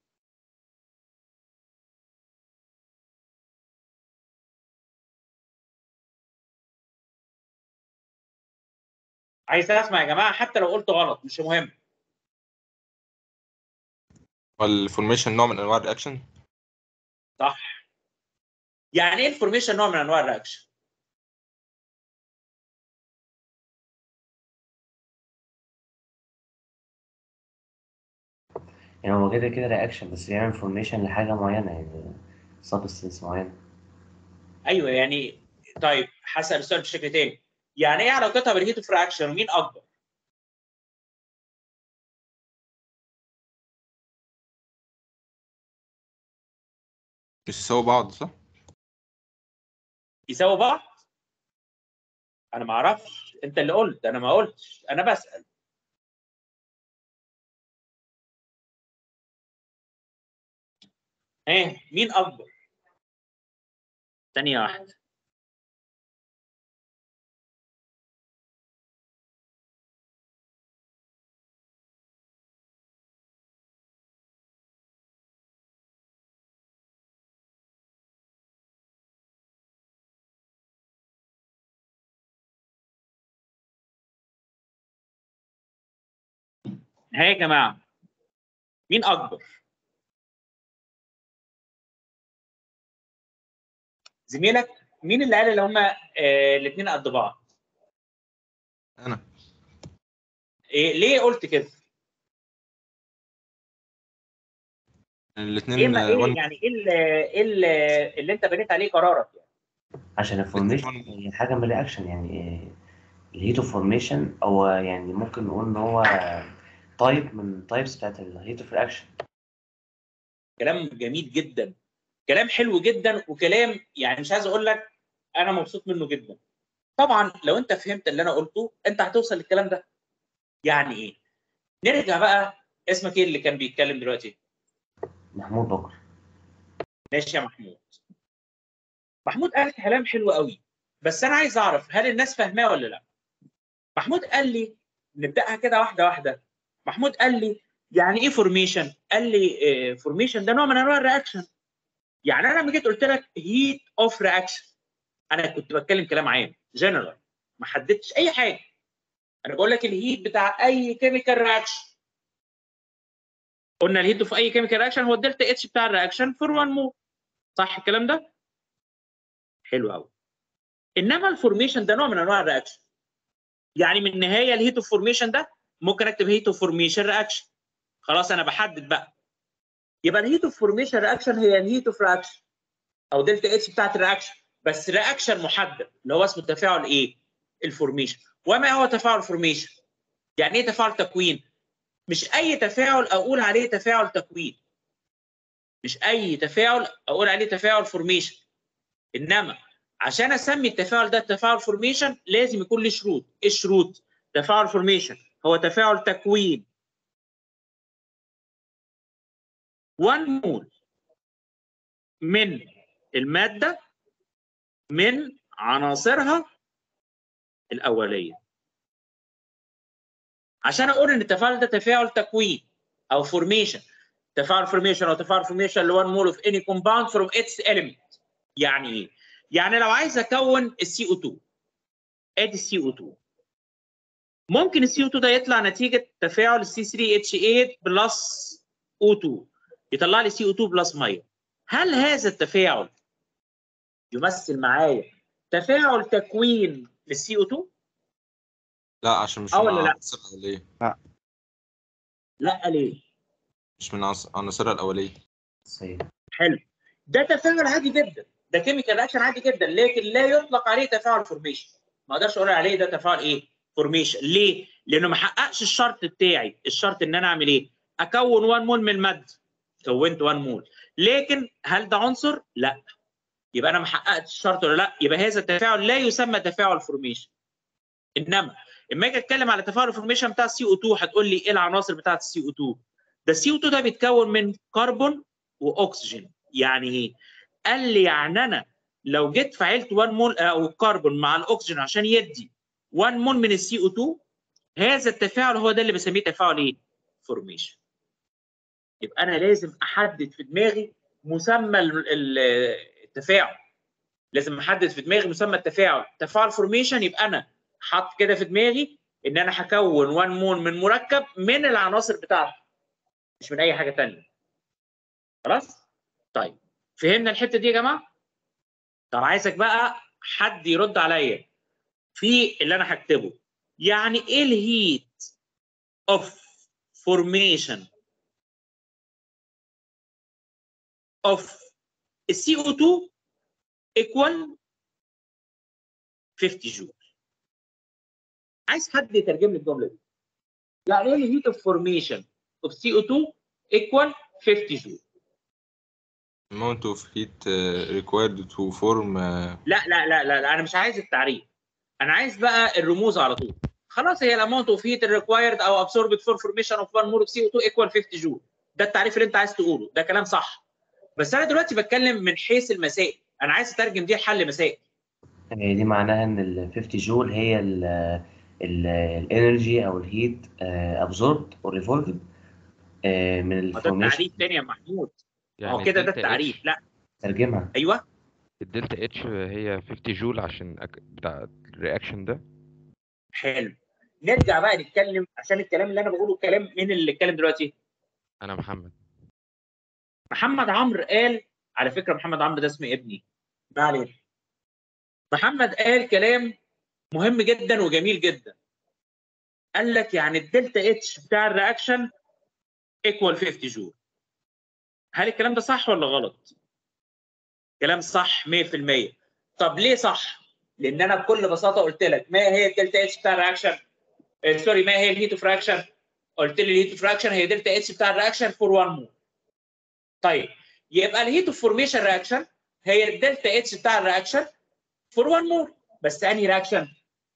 عايز اسمع يا جماعه حتى لو قلت غلط مش مهم. والفورميشن نوع من انواع الرياكشن. صح. يعني ايه الفورميشن نوع من انواع الرياكشن؟ يعني هو كده كده رياكشن بس بيعمل فورميشن لحاجه معينه، يعني سبستنس معينه. ايوه يعني. طيب هسال السؤال بشكل تاني، يعني ايه علاقتها بالهيت اوف رياكشن ومين اكبر؟ بيساووا بعض صح؟ يساووا بعض؟ انا ما اعرفش، انت اللي قلت، انا ما قلتش، انا بسال. ايه مين اكبر؟ ثانيه واحده. ها يا جماعه مين اكبر؟ زميلك مين اللي قال اللي هم آه الاثنين قد بعض؟ انا. إيه ليه قلت كده؟ ايه الاثنين ما ايه واحد. يعني ايه اللي, إيه اللي, اللي انت بنيت عليه قرارك يعني؟ عشان الفورميشن هي حاجه من الرياكشن، يعني الهيت اوف فورميشن هو يعني ممكن نقول ان هو تايب من تايبس بتاعت الهيت اوف رياكشن. كلام جميل جدا، كلام حلو جدا، وكلام يعني مش عايز اقول لك انا مبسوط منه جدا. طبعا لو انت فهمت اللي انا قلته انت هتوصل للكلام ده. يعني ايه؟ نرجع بقى. اسمك ايه اللي كان بيتكلم دلوقتي؟ محمود بكر. ماشي يا محمود. محمود قال كلام حلو قوي، بس انا عايز اعرف هل الناس فاهماه ولا لا. محمود قال لي نبداها كده واحده واحده. محمود قال لي يعني ايه فورميشن؟ قال لي فورميشن ده نوع من انواع الرياكشن. يعني انا لما جيت قلت لك هيت اوف رياكشن، انا كنت بتكلم كلام عام جنرال، ما حددتش اي حاجه. انا بقول لك الهيت بتاع اي كيميكال رياكشن. قلنا الهيت في اي كيميكال رياكشن هو الدلتا اتش بتاع الرياكشن فور واحد مول. صح الكلام ده؟ حلو قوي. انما الفورميشن ده نوع من انواع الرياكشن. يعني من النهايه الهيت اوف فورميشن ده ممكن اكتب هيت اوف فورميشن رياكشن. خلاص انا بحدد بقى. يبقى الهيت اوف فورميشن رياكشن هي الهيت اوف رياكشن او دلتا اتش بتاعت الرياكشن، بس رياكشن محدد اللي هو اسمه تفاعل ايه؟ الفورميشن. وما هو تفاعل فورميشن؟ يعني ايه تفاعل تكوين؟ مش اي تفاعل اقول عليه تفاعل تكوين. مش اي تفاعل اقول عليه تفاعل فورميشن. انما عشان اسمي التفاعل ده تفاعل فورميشن لازم يكون له شروط. ايه الشروط؟ تفاعل فورميشن هو تفاعل تكوين واحد مول من الماده من عناصرها الاوليه. عشان اقول ان التفاعل ده تفاعل تكوين او فورميشن، تفاعل فورميشن او تفاعل فورميشن اللي واحد مول اوف اني كومباوند فروم اتس element. يعني ايه؟ يعني لو عايز اكون السي او اتنين، ادي السي او اتنين، ممكن السي او اتنين ده يطلع نتيجه تفاعل السي ثري اتش ثمانية بلس او اتنين، يطلع لي سي او اتنين بلس ميه. هل هذا التفاعل يمثل معايا تفاعل تكوين للسي او اتنين؟ لا، عشان مش اه من ولا لا؟ العناصر الأولية. لا ليه؟ مش من عناصر- عناصرها الأولية. صحيح. حلو. ده تفاعل عادي جدا، ده كيميكال رياكشن عادي جدا، لكن لا يطلق عليه تفاعل فورميشن. ما اقدرش اقول عليه ده تفاعل ايه؟ فورميشن. ليه؟ لانه ما حققش الشرط بتاعي. الشرط ان انا اعمل ايه؟ اكون واحد مول من الماده. كونت واحد مول، لكن هل ده عنصر؟ لا. يبقى انا ما حققتش الشرط ولا لا؟ يبقى هذا التفاعل لا يسمى تفاعل فورميشن. انما اما اجي اتكلم على تفاعل الفورميشن بتاع السي او اتنين هتقول لي ايه العناصر بتاعت السي او اتنين؟ ده السي او اتنين ده بيتكون من كربون واكسجين. يعني ايه؟ قال لي يعني انا لو جيت فعلت واحد مول او الكربون مع الاكسجين عشان يدي واحد مول من السي او اتنين، هذا التفاعل هو ده اللي بسميه تفاعل ايه؟ فورميشن. يبقى انا لازم احدد في دماغي مسمى التفاعل. لازم احدد في دماغي مسمى التفاعل. تفاعل فورميشن يبقى انا حاط كده في دماغي ان انا هكون واحد مول من مركب من العناصر بتاعته، مش من اي حاجه ثانيه. خلاص؟ طيب فهمنا الحته دي يا جماعه؟ طب عايزك بقى حد يرد عليا في اللي انا هكتبه. يعني ايه الهيت اوف فورميشن اوف السي او اتنين ايكوال خمسين جول؟ عايز حد يترجم لي الجمله دي. يعني ايه الهيت اوف فورميشن اوف سي او اتنين ايكوال خمسين جول؟ amount of heat uh, required to form uh, لا لا لا لا, لا انا مش عايز التعريف. انا عايز بقى الرموز على طول. خلاص هي الاماونت اوف هيت ريكوايرد او ابسوربد فور فورميشن اوف واحد مول اوف سي او اتنين ايكوال خمسين جول. ده التعريف اللي انت عايز تقوله، ده كلام صح. بس انا دلوقتي بتكلم من حيث المسائل، انا عايز اترجم دي لحل مسائل. هي دي معناها ان ال خمسين جول هي الانرجي او الهيت ابزوربد او ريفولفد من ما ده الفورميشن. التعريف تاني يا محمود. يعني اه كده ده الدلتا التعريف. اتش لا ترجمها. ايوه الدلتا اتش هي خمسين جول عشان أك... بتاع الرياكشن ده. حلو. نرجع بقى نتكلم عشان الكلام اللي انا بقوله كلام مين اللي اتكلم دلوقتي؟ انا محمد. محمد عمرو قال، على فكره محمد عمرو ده اسم ابني، ما علينا. محمد قال كلام مهم جدا وجميل جدا. قال لك يعني الدلتا اتش بتاع الرياكشن ايكوال خمسين جول. هل الكلام ده صح ولا غلط؟ كلام صح مية في المية. طب ليه صح؟ لان انا بكل بساطه قلت لك ما هي الدلتا اتش بتاع الرياكشن؟ آه سوري، ما هي الهيت اوف رياكشن؟ قلت لي الهيت اوف رياكشن هي دلتا اتش بتاع الرياكشن فور واحد مول. طيب يبقى الهيت اوف فورميشن رياكشن هي الدلتا اتش بتاع الرياكشن فور واحد مول. بس انهي رياكشن؟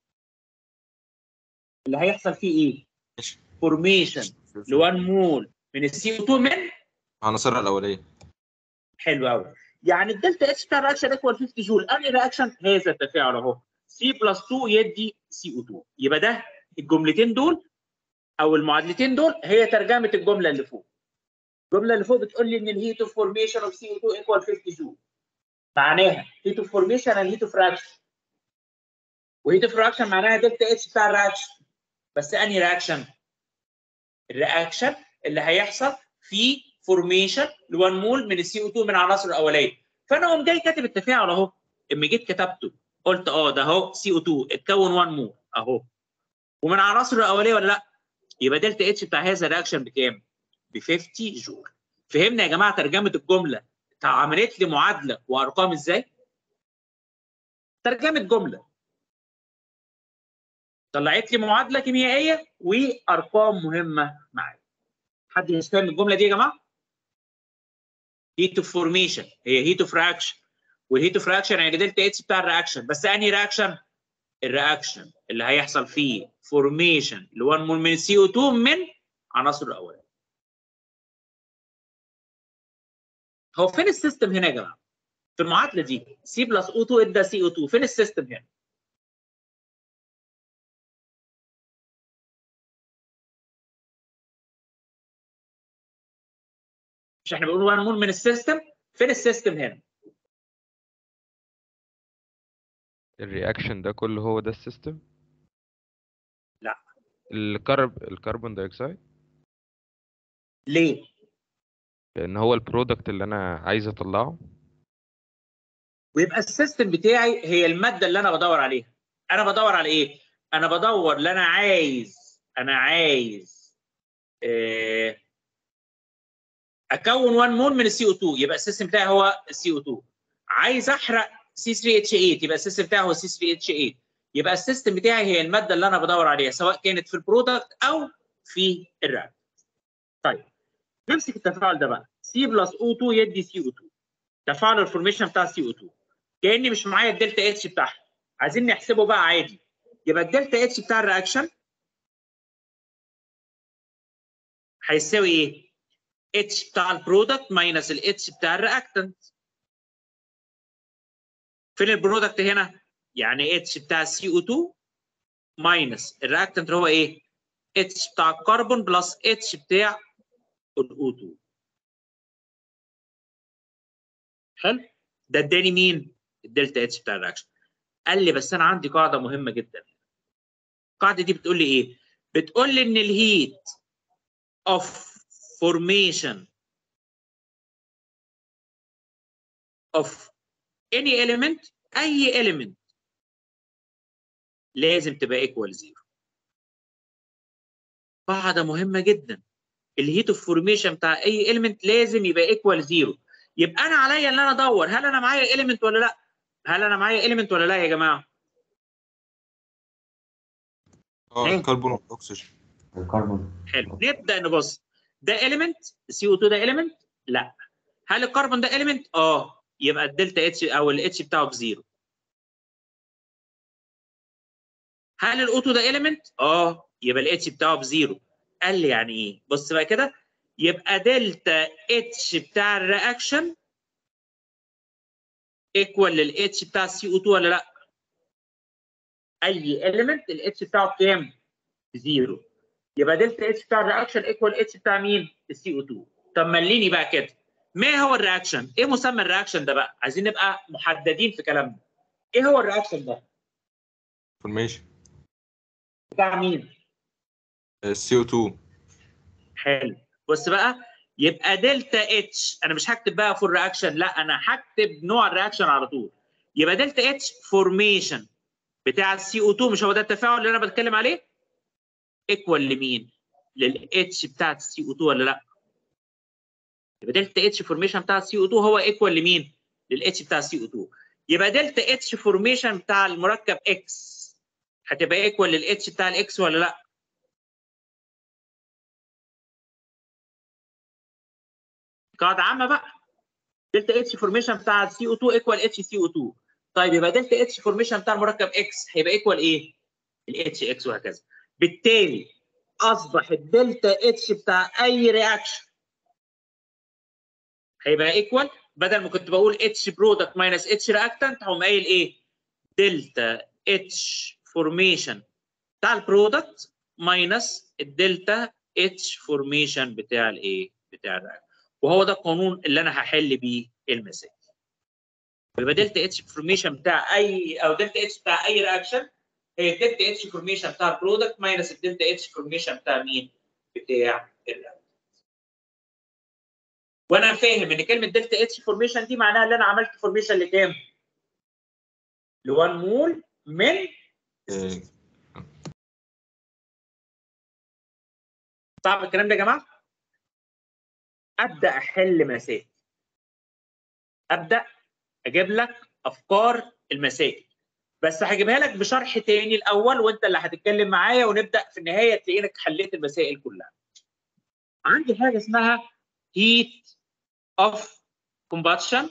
اللي هيحصل فيه ايه؟ فورميشن ل واحد مول من السي او اتنين من عناصرها الأولية. حلو قوي. يعني الدلتا اتش بتاع الرياكشن ايكوال خمسين جول. انهي رياكشن؟ هذا التفاعل اهو سي بلس اتنين يدي سي او اتنين. يبقى ده الجملتين دول او المعادلتين دول هي ترجمه الجمله اللي فوق. الجمله اللي فوق بتقول لي ان الهيت اوف فورميشن اوف سي او اتنين ايكوال خمسين جول. معناها هيت اوف فورميشن اند هيت اوف رياكشن. وهيت اوف رياكشن معناها دلتا اتش بتاع الرياكشن. بس انهي رياكشن؟ الرياكشن اللي هيحصل في فورميشن ل واحد مول من السي او اتنين من العناصر الاوليه. فانا قوم جاي كاتب التفاعل اهو. اما جيت كتبته قلت اه ده اهو سي او اتنين اتكون واحد مول اهو ومن العناصر الاوليه ولا لا؟ يبقى دلتا اتش بتاع هذا الرياكشن بكام؟ ب خمسين جول. فهمنا يا جماعه ترجمه الجمله عملت لي معادله وارقام ازاي؟ ترجمه جمله طلعت لي معادله كيميائيه وارقام مهمه معايا. حد مش فاهم الجمله دي يا جماعه؟ هيت اوف فورميشن هي هيت اوف رياكشن، والهيت اوف رياكشن يعني دلتا اتش بتاع الرياكشن. بس انهي رياكشن؟ الرياكشن اللي هيحصل فيه فورميشن ل واحد مول من سي او اتنين من عناصر الاوليه. هو فين السيستم هنا يا جماعه؟ في المعادله دي سي بلس او اتنين ادى سي او اتنين، فين السيستم هنا؟ مش احنا بنقول واحد مول من السيستم؟ فين السيستم هنا؟ الرياكشن ده كله هو ده السيستم؟ لا. الكرب الكربون دايوكسيد. ليه؟ لان هو البرودكت اللي انا عايز اطلعه. ويبقى السيستم بتاعي هي الماده اللي انا بدور عليها. انا بدور على ايه؟ انا بدور اللي انا عايز انا عايز اه اكون واحد مول من السي او اتنين، يبقى السيستم بتاعي هو السي او اتنين. عايز احرق سي ثري اتش ثمانية يبقى السيستم بتاعي هو سي ثري اتش ثمانية. يبقى السيستم بتاعي هي الماده اللي انا بدور عليها سواء كانت في البرودكت او في الرياكت. طيب نمسك التفاعل ده بقى سي بلس او اتنين يدي سي او اتنين. تفاعل الفورميشن بتاع سي او اتنين كاني مش معايا الدلتا اتش بتاعها، عايزين نحسبه بقى عادي. يبقى الدلتا اتش بتاع الرياكشن هيساوي ايه؟ اتش بتاع البرودكت ماينس الاتش بتاع الرياكتنت. فين البرودكت هنا؟ يعني اتش بتاع السي او اتنين ماينس الرياكتنت هو ايه؟ اتش بتاع الكربون بلس اتش بتاع الاو اتنين. حلو؟ ده اداني مين؟ الدلتا اتش بتاع الرياكشن. قال لي بس انا عندي قاعده مهمه جدا. القاعده دي بتقول لي ايه؟ بتقول لي ان الهيت اوف فورميشن اوف any element اي element لازم تبقى ايكوال زيرو. قاعده مهمه جدا. الهيت اوف فورميشن بتاع اي element لازم يبقى ايكوال زيرو. يبقى انا عليا ان انا ادور هل انا معايا element ولا لا؟ هل انا معايا element ولا لا يا جماعه؟ اه إيه؟ الكربون والاكسجين. الكربون. حلو نبدا نبص. ده element السي او اتنين ده element؟ لا. هل الكربون ده element؟ اه يبقى الدلتا اتش او الاتش بتاعه بزيرو. هل الاوتو ده element؟ اه يبقى الاتش بتاعه بزيرو. قال لي يعني ايه؟ بص بقى كده يبقى دلتا اتش بتاع الرياكشن ايكوال للاتش بتاع السي او اتنين ولا لا؟ اي element الاتش بتاعه بكام؟ بزيرو. يبقى دلتا اتش بتاع الرياكشن ايكوال اتش بتاع مين؟ السي او اتنين. طب مليني بقى كده. ما هو الرياكشن؟ ايه مسمى الرياكشن ده بقى؟ عايزين نبقى محددين في كلامنا. ايه هو الرياكشن ده؟ فورميشن بتاع مين؟ السي او اتنين. حلو بص بقى يبقى دلتا اتش انا مش هكتب بقى فور رياكشن، لا انا هكتب نوع الرياكشن على طول. يبقى دلتا اتش فورميشن بتاع السي او اتنين مش هو ده التفاعل اللي انا بتكلم عليه؟ ايكوال لمين؟ للاتش بتاعت السي او اتنين ولا لا؟ يبقى دلتا اتش فورميشن بتاع السي او اتنين هو ايكوال لمين؟ للاتش بتاع السي او اتنين. يبقى دلتا اتش فورميشن بتاع المركب اكس هتبقى ايكوال للاتش بتاع الاكس ولا لا؟ قاعده عامه بقى. دلتا اتش فورميشن بتاع السي او اتنين ايكوال اتش سي او اتنين. طيب يبقى دلتا اتش فورميشن بتاع المركب اكس هيبقى ايكوال ايه؟ الاتش اكس وهكذا. بالتالي اصبح الدلتا اتش بتاع اي رياكشن هيبقى ايكوال بدل ما كنت بقول اتش برودكت ماينس اتش رياكتنت هقوم قايل ايه؟ دلتا اتش فورميشن بتاع البرودكت ماينس الدلتا اتش فورميشن بتاع الايه؟ بتاع الرياكتنت. وهو ده القانون اللي انا هحل بيه المسائل. يبقى دلتا اتش فورميشن بتاع اي او دلتا اتش بتاع اي رياكشن هي الدلتا اتش فورميشن بتاع البرودكت ماينس الدلتا اتش فورميشن بتاع مين؟ بتاع الرياكتنت. وانا فاهم ان كلمه دلتا اتش فورميشن دي معناها ان انا عملت فورميشن لكام؟ ل واحد مول من آه، صعب الكلام ده يا جماعه؟ ابدا احل مسائل. ابدا اجيب لك افكار المسائل. بس هجيبها لك بشرح تاني الاول وانت اللي هتتكلم معايا ونبدا في النهايه تلاقينك حليت المسائل كلها. عندي حاجه اسمها heat of combustion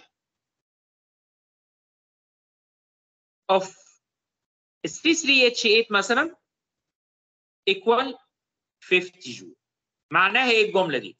of سي ثري اتش ثمانية مثلا equal خمسين جول. معناها ايه الجمله دي؟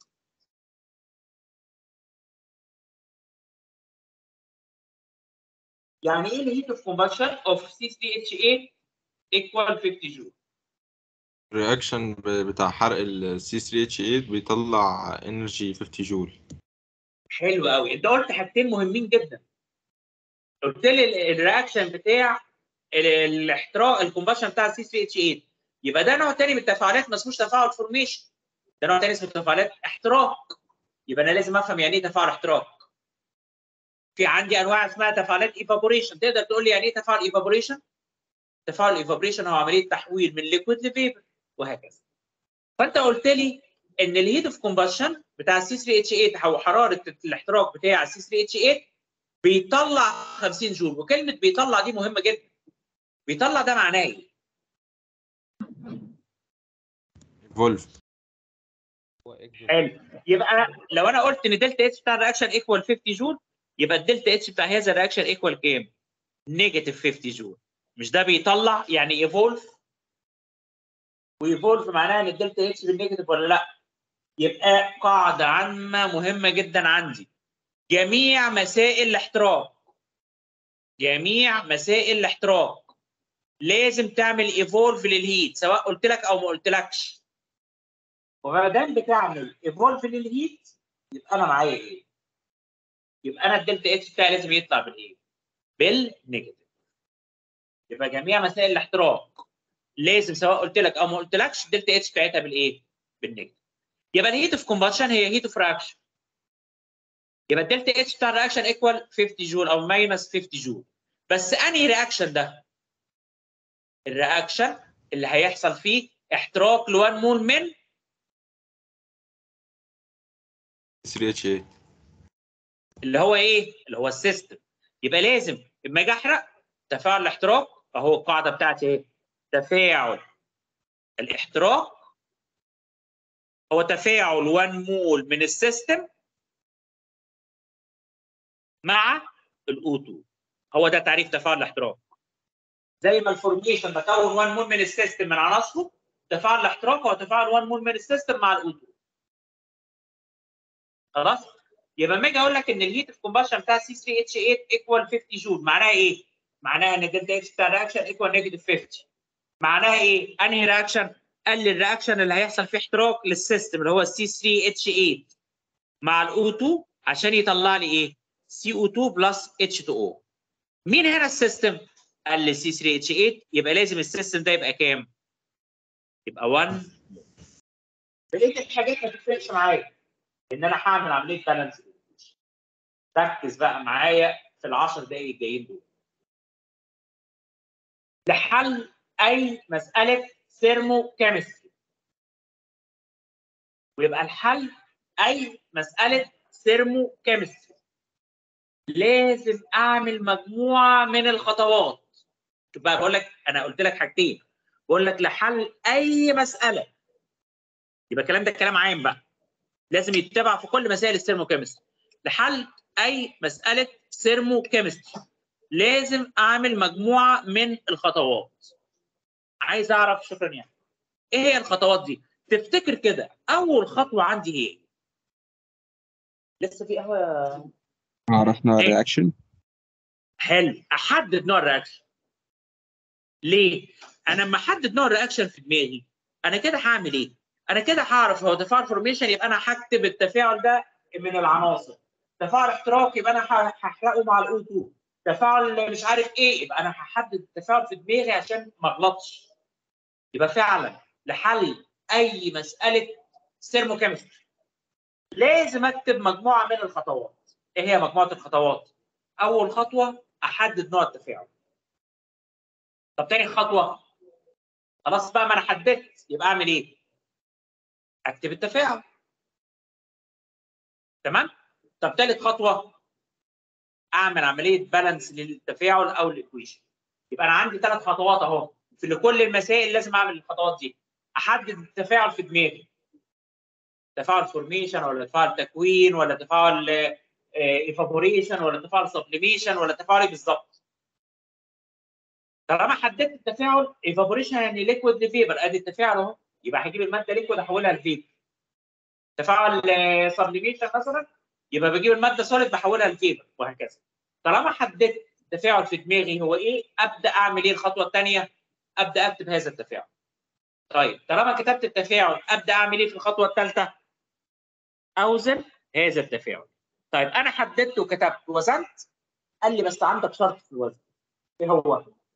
يعني ايه الهيت اوف كومبشن اوف سي ثري اتش ثمانية equal خمسين جول؟ الرياكشن بتاع حرق ال سي ثري اتش ثمانية بيطلع انرجي خمسين جول. حلو قوي، انت قلت حاجتين مهمين جدا. قلت لي الرياكشن بتاع الاحتراق الكومبشن بتاع سي ثري اتش ثمانية، يبقى ده نوع تاني من التفاعلات ما اسموش تفاعل فورميشن، ده نوع تاني اسمه تفاعلات احتراق. يبقى انا لازم افهم يعني ايه تفاعل احتراق. في عندي انواع اسمها تفاعلات ايفابوريشن. تقدر تقول لي يعني ايه تفاعل ايفابوريشن؟ تفاعل الايفابوريشن هو عمليه تحويل من ليكويد لفيبر وهكذا. فانت قلت لي ان الهيت اوف كومبشن بتاع سي ثري اتش ثمانية او حراره الاحتراق بتاع سي ثري اتش ثمانية بيطلع خمسين جول. وكلمه بيطلع دي مهمه جدا. بيطلع ده معناه ايه؟ فولف. حلو. يبقى لو انا قلت ان دلتا اتش بتاع الرياكشن ايكوال خمسين جول يبقى الدلتا اتش بتاع هذا الرياكشن ايكوال كام؟ نيجاتيف خمسين جول. مش ده بيطلع يعني ايفولف؟ ويفولف معناها ان الدلتا اتش بالنيجاتيف ولا لا؟ يبقى قاعده عامه مهمه جدا عندي. جميع مسائل الاحتراق جميع مسائل الاحتراق لازم تعمل ايفولف للهيت سواء قلت لك او ما قلتلكش. وما دام بتعمل ايفولف للهيت يبقى انا معايا ايه؟ يبقى انا الدلتا اتش بتاعي لازم يطلع بالايه؟ بالنيجاتيف. يبقى جميع مسائل الاحتراق لازم سواء قلت لك او ما قلتلكش الدلتا اتش بتاعتها بالايه؟ بالنيجاتيف. يبقى الهيت اوف كومبشن هي هيت اوف رياكشن. يبقى الدلتا اتش بتاع الرياكشن ايكوال خمسين جول او ماينس خمسين جول. بس انهي رياكشن ده؟ الرياكشن اللي هيحصل فيه احتراق ل واحد مول من سي ثري اتش ثمانية اللي هو ايه؟ اللي هو السيستم. يبقى لازم لما اجي احرق تفاعل الاحتراق اهو القاعده بتاعتي ايه؟ تفاعل الاحتراق هو تفاعل واحد مول من السيستم مع الاو اتنين. هو ده تعريف تفاعل الاحتراق. زي ما الفورميشن بكون واحد مول من السيستم من عناصره، تفاعل الاحتراق هو تفاعل واحد مول من السيستم مع الاو اتنين. خلاص؟ يبقى لما اجي اقول لك ان الهيت اوف كومبشن بتاع سي ثري اتش ثمانية ايكوال خمسين جول معناها ايه؟ معناها ان الدلتا اتش بتاع الرياكشن ايكوال نيجاتيف خمسين. معناها ايه؟ انهي رياكشن؟ قال لي الرياكشن اللي هيحصل فيه احتراق للسيستم اللي هو سي ثري اتش ثمانية مع الاو اتنين عشان يطلع لي ايه؟ سي او اتنين بلس اتش تو او. مين هنا السيستم؟ قال لي سي ثري اتش ثمانية. يبقى لازم السيستم ده يبقى كام؟ يبقى واحد. بقيت الحاجات ما تفرقش معايا ان انا هعمل عمليه بالانس. ركز بقى معايا في العشر دقايق الجايين دول. لحل اي مساله ثيرمو كيمستري ويبقى الحل اي مساله ثيرمو كيمستري لازم اعمل مجموعه من الخطوات. شوف بقى بقول لك انا قلت لك حاجتين. بقول لك لحل اي مساله يبقى الكلام ده كلام عام بقى لازم يتبع في كل مسائل الثيرمو كيمستري. لحل اي مساله ثيرمو كيمستري لازم اعمل مجموعه من الخطوات. عايز اعرف شكرا يعني ايه هي الخطوات دي؟ تفتكر كده اول خطوه عندي هي لسه في قهوه عرفنا إيه؟ الرياكشن. حلو، احدد نوع الرياكشن. ليه؟ انا لما احدد نوع الرياكشن في دماغي انا كده هعمل ايه؟ انا كده هعرف هو تفاعل فورميشن، يبقى انا هكتب التفاعل ده من العناصر. تفاعل احتراق يبقى انا هحرقه مع الاو اتنين. تفاعل مش عارف ايه، يبقى انا هحدد التفاعل في دماغي عشان ما اغلطش. يبقى فعلا لحل اي مساله ثيرموكيمستري لازم اكتب مجموعه من الخطوات. ايه هي مجموعه الخطوات؟ اول خطوه احدد نوع التفاعل. طب تاني خطوه، خلاص بقى ما انا حددت، يبقى اعمل ايه؟ اكتب التفاعل. تمام؟ طب ثالث خطوه اعمل عمليه بالانس للتفاعل او الايكويشن. يبقى انا عندي ثلاث خطوات اهو، في كل المسائل لازم اعمل الخطوات دي. احدد التفاعل في دماغي. تفاعل فورميشن ولا تفاعل تكوين ولا تفاعل ايفابوريشن ولا تفاعل سبليميشن ولا تفاعل بالظبط. طالما حددت التفاعل ايفابوريشن يعني ليكويد لفيبر، ادي التفاعل اهو، يبقى هجيب الماده ليكويد احولها لفيبر. تفاعل سبليميشن مثلا يبقى بجيب الماده سوليد بحولها لفيبر، وهكذا. طالما حددت التفاعل في دماغي هو ايه، ابدا اعمل ايه الخطوه الثانيه؟ ابدا اكتب هذا التفاعل. طيب طالما كتبت التفاعل ابدا اعمل ايه في الخطوه الثالثه؟ اوزن هذا التفاعل. طيب انا حددت وكتبت ووزنت، قال لي بس عندك شرط في الوزن. ايه هو؟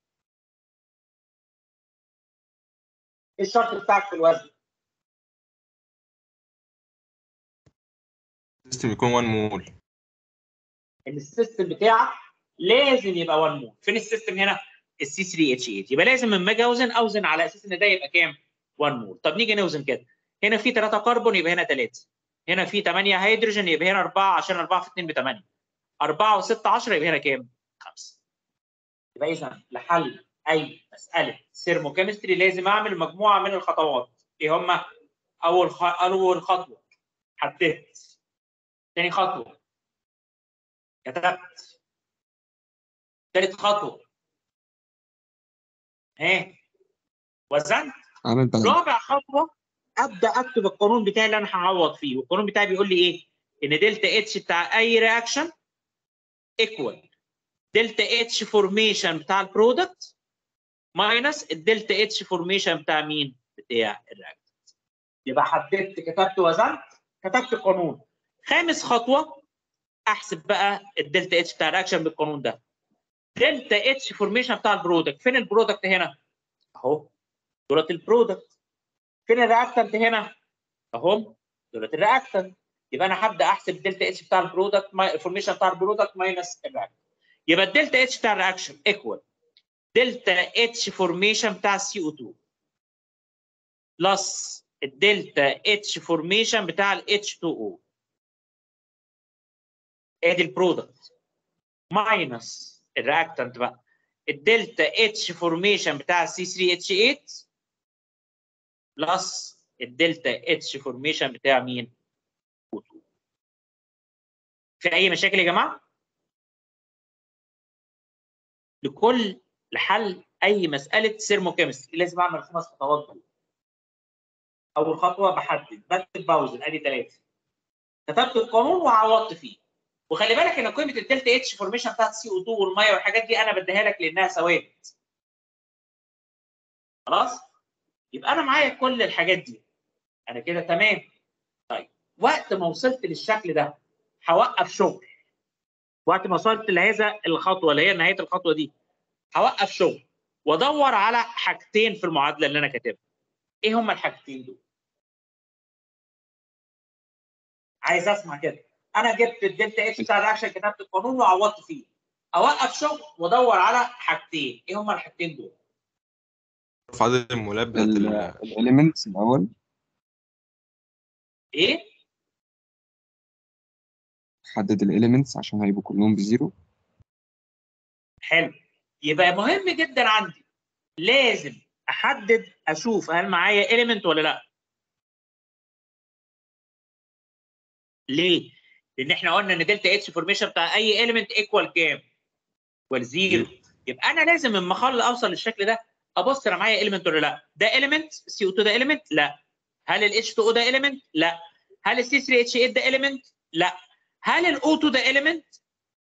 ايه الشرط بتاعك في الوزن؟ السيستم يكون واحد مول. ان السيستم بتاعك لازم يبقى واحد مول. فين السيستم هنا؟ السي ثري اتش ثمانية. يبقى لازم لما اجي اوزن اوزن على اساس ان ده يبقى كام؟ واحد مول. طب نيجي نوزن كده، هنا في ثلاثة كربون يبقى هنا ثلاثة، هنا في ثمانية هيدروجين يبقى هنا أربعة، عشان أربعة في اتنين ب ثمانية، أربعة و6 عشرة يبقى هنا كام؟ خمسة. يبقى اذا لحل اي مساله ثيرموكيمستري لازم اعمل مجموعه من الخطوات. ايه هم؟ اول خ... اول خطوه حددت. ثاني خطوه كتبت. ثالث خطوه ها وزنت. عمل بالانس. رابع خطوه ابدا اكتب القانون بتاعي اللي انا هعوض فيه، والقانون بتاعي بيقول لي ايه؟ ان دلتا اتش بتاع اي رياكشن ايكوال دلتا اتش فورميشن بتاع البرودكت ماينس الدلتا اتش فورميشن بتاع مين؟ بتاع الرياكشن. يبقى حددت، كتبت، وزنت، كتبت القانون. خامس خطوه احسب بقى الدلتا اتش بتاع الرياكشن بالقانون ده. دلتا اتش فورميشن بتاع البرودكت، فين البرودكت هنا؟ اهو دولت البرودكت. فين الرياكتنت هنا؟ اهم دولت الرياكتنت. يبقى انا هبدا احسب الدلتا اتش بتاع البرودكت الفورميشن بتاع البرودكت ماينس الرياكتنت. يبقى الدلتا اتش بتاع الرياكشن ايكوال دلتا اتش فورميشن بتاع السي او اتنين بلس الدلتا اتش فورميشن بتاع الاتش اتنين او. ادي البرودكت ماينس الرياكتنت بقى الدلتا اتش فورميشن بتاع السي ثري اتش ثمانية بلس الدلتا اتش فورميشن بتاع مين؟ او اتنين. في اي مشاكل يا جماعه؟ لكل لحل اي مساله ثيرموكيمستري لازم اعمل خمس خطوات دول. اول خطوه بحدد، بكتب، باوزن، ادي ثلاثه. كتبت القانون وعوضت فيه. وخلي بالك ان قيمه الدلتا اتش فورميشن بتاعت سي او اتنين والميه والحاجات دي انا بديها لك لانها ثوابت. خلاص؟ يبقى انا معايا كل الحاجات دي. انا كده تمام. طيب وقت ما وصلت للشكل ده هوقف شغل. وقت ما وصلت لهذا الخطوه اللي هي نهايه الخطوه دي هوقف شغل وادور على حاجتين في المعادله اللي انا كاتبها. ايه هما الحاجتين دول؟ عايز اسمع كده. انا جبت الدلتا اتش بتاع الرياكشن، كتبت القانون وعوضت فيه. اوقف شغل وادور على حاجتين. ايه هما الحاجتين دول؟ في عدد المولات بتاعت ال الاليمنتس الاول. ايه؟ حدد الاليمنتس عشان هيبقوا كلهم بزيرو. حلو. يبقى مهم جدا عندي لازم احدد، اشوف هل معايا element ولا لا. ليه؟ لان احنا قلنا ان دلتا اتش فورميشن بتاع اي element ايكوال كام؟ ايكوال زيرو. يبقى انا لازم لما اخلص اوصل للشكل ده ابص انا معايا element ولا لا. ده element، سي او اتنين ده element؟ لا. هل ال اتش اتنين او ده element؟ لا. هل ال سي ثري اتش ثمانية ده element؟ لا. هل ال او اتنين ده element؟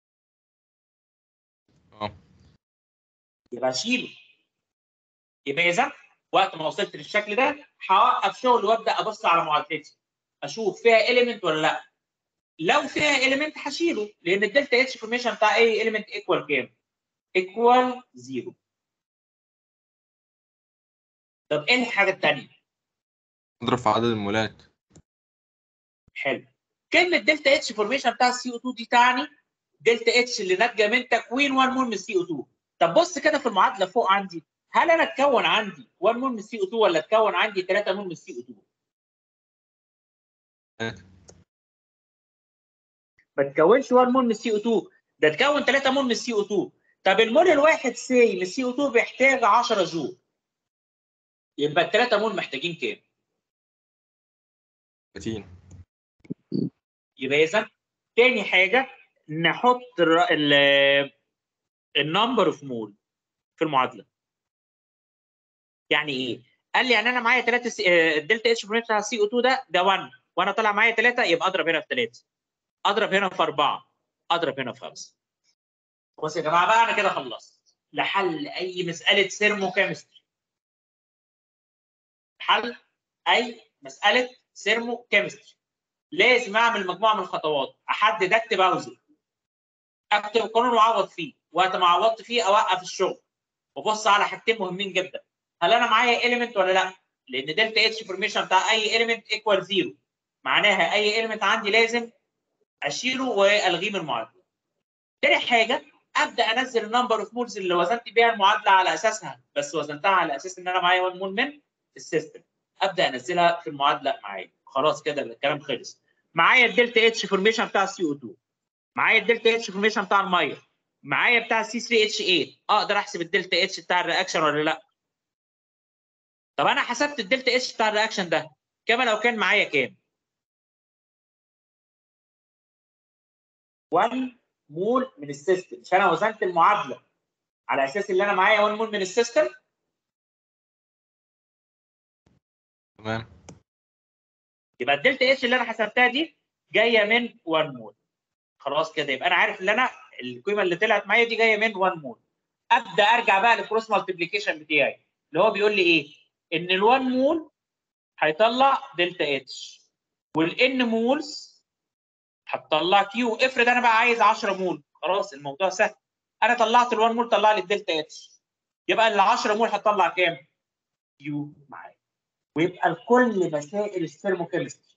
يبقى اشيله. يبقى اذا وقت ما وصلت للشكل ده هوقف شغل وابدا ابص على معادلتي اشوف فيها اليمنت ولا لا. لو فيها اليمنت هشيله لان الدلتا اتش فورميشن بتاع اي اليمنت ايكوال كام؟ ايكوال زيرو. طب ايه الحاجه الثانيه؟ اضرب في عدد المولات. حلو. كلمه دلتا اتش فورميشن بتاع السي او اتنين دي تعني دلتا اتش اللي ناتجه من تكوين واحد مول من السي او اتنين. طب بص كده في المعادله فوق عندي، هل انا اتكون عندي واحد مول من السي او اتنين ولا اتكون عندي ثلاثة مول من السي او اتنين؟ ما تكونش واحد مول من السي او اتنين، ده تكون ثلاثة مول من السي او اتنين. طب المول الواحد سي من السي او اتنين بيحتاج عشرة جول، يبقى الثلاثة مول محتاجين كام؟ ثلاثين. يبقى اذا تاني حاجه نحط النمبر اوف مول في المعادله. يعني ايه؟ قال لي يعني انا معايا ثلاثة الدلتا اتش بتاع السي او اتنين ده ده واحد وانا طالع معايا ثلاثة، يبقى اضرب هنا في ثلاثة، اضرب هنا في أربعة، اضرب هنا في خمسة. بص يا جماعه بقى انا كده خلصت لحل اي مساله ثيرموكيمستري. حل اي مساله ثيرموكيمستري لازم اعمل مجموعه من الخطوات، احدد اكتب اوزن، اكتب القانون واعوض فيه، وقت ما عوضت فيه اوقف الشغل وبص على حاجتين مهمين جدا. هل انا معايا اليمنت ولا لا؟ لان دلتا اتش فورميشن بتاع اي اليمنت ايكوال زيرو، معناها اي اليمنت عندي لازم اشيله والغيه من المعادله. تاني حاجه ابدا انزل النمبر اوف مولز اللي وزنت بيها المعادله على اساسها، بس وزنتها على اساس ان انا معايا واحد مول من السيستم، ابدا انزلها في المعادله معايا. خلاص كده الكلام خلص. معايا الدلتا اتش فورميشن بتاع السي او اتنين، معايا الدلتا اتش فورميشن بتاع الميه، معايا بتاع السي ثري اتش ثمانية. اقدر احسب الدلتا اتش بتاع الرياكشن ولا لا؟ طب انا حسبت الدلتا اتش بتاع الرياكشن ده كما لو كان معايا كام؟ واحد مول من السيستم. مش انا وزنت المعادله على اساس ان انا معايا واحد مول من السيستم؟ تمام. يبقى الدلتا اتش اللي انا حسبتها دي جايه من واحد مول. خلاص كده يبقى انا عارف ان انا القيمه اللي طلعت معايا دي جايه من واحد مول. ابدا ارجع بقى للكروس مالتيبليكيشن بتاعي اللي هو بيقول لي ايه؟ ان ال1 مول هيطلع دلتا اتش والان مولز هتطلع كيو. افرض انا بقى عايز عشرة مول، خلاص الموضوع سهل، انا طلعت ال1 مول طلع لي الدلتا اتش، يبقى ال عشرة مول هتطلع كام؟ كيو معايا. ويبقى لكل مسائل الثيرموكيمستري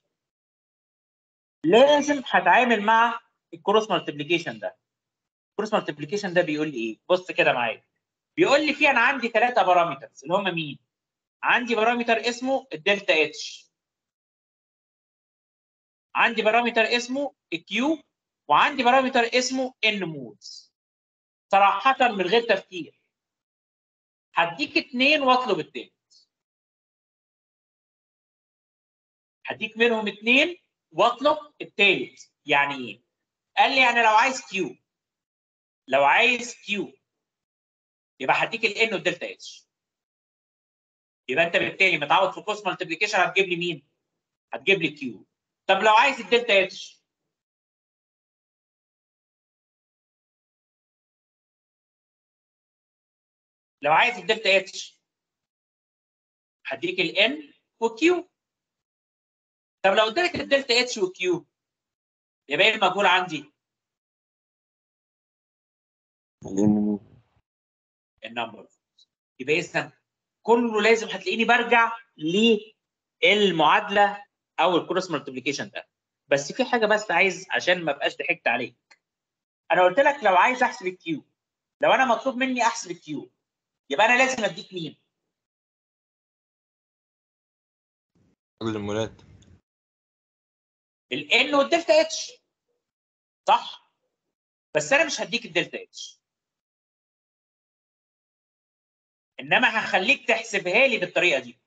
لازم هتعامل مع الكروس مالتيبليكيشن ده. الكروس مالتيبليكيشن ده بيقول لي ايه؟ بص كده معايا، بيقول لي في انا عندي ثلاثه بارامترز اللي هم مين؟ عندي بارامتر اسمه الدلتا اتش، عندي بارامتر اسمه الكيو، وعندي بارامتر اسمه ان مولز. صراحه من غير تفكير هديك اثنين واطلب التاني، هديك منهم اثنين واطلب التالت. يعني ايه؟ قال لي يعني لو عايز كيو، لو عايز كيو يبقى هديك الان والدلتا اتش، يبقى انت بالتالي متعود في كروس مالتيبليكيشن هتجيب لي مين؟ هتجيب لي كيو. طب لو عايز الدلتا اتش، لو عايز الدلتا اتش هديك الان وكيو. طب لو اديتك الدلتا اتش وكيو يبقى ايه المجهول عندي؟ النمبر. يبقى اذا كله لازم هتلاقيني برجع للمعادله او الكروس مالتيبليكيشن ده. بس في حاجه بس عايز عشان ما ابقاش ضحكت عليك، انا قلت لك لو عايز احسب الكيو، لو انا مطلوب مني احسب الكيو يبقى انا لازم اديك مين؟ عدد المولات. الان والدلتا اتش، صح؟ بس انا مش هديك الدلتا اتش، انما هخليك تحسبها لي بالطريقه دي.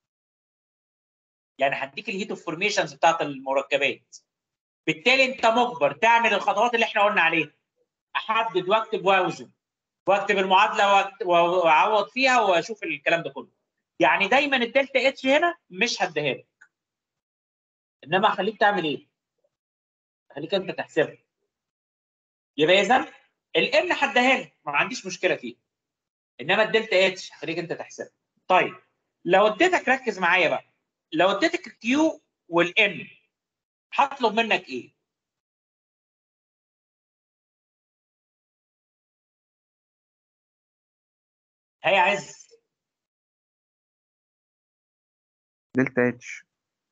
يعني هديك الهيت اوف فورميشنز بتاعت المركبات، بالتالي انت مجبر تعمل الخطوات اللي احنا قلنا عليها، احدد واكتب واوزن واكتب المعادله واعوض فيها واشوف الكلام ده كله. يعني دايما الدلتا اتش هنا مش هديها لك، انما هخليك تعمل ايه؟ هخليك انت تحسبها. يبقى اذا الان هديها لك ما عنديش مشكله فيه، انما الدلتا اتش هخليك انت تحسبها. طيب لو اديتك، ركز معايا بقى، لو اديتك الكيو والان هطلب منك ايه؟ هي عز دلتا اتش.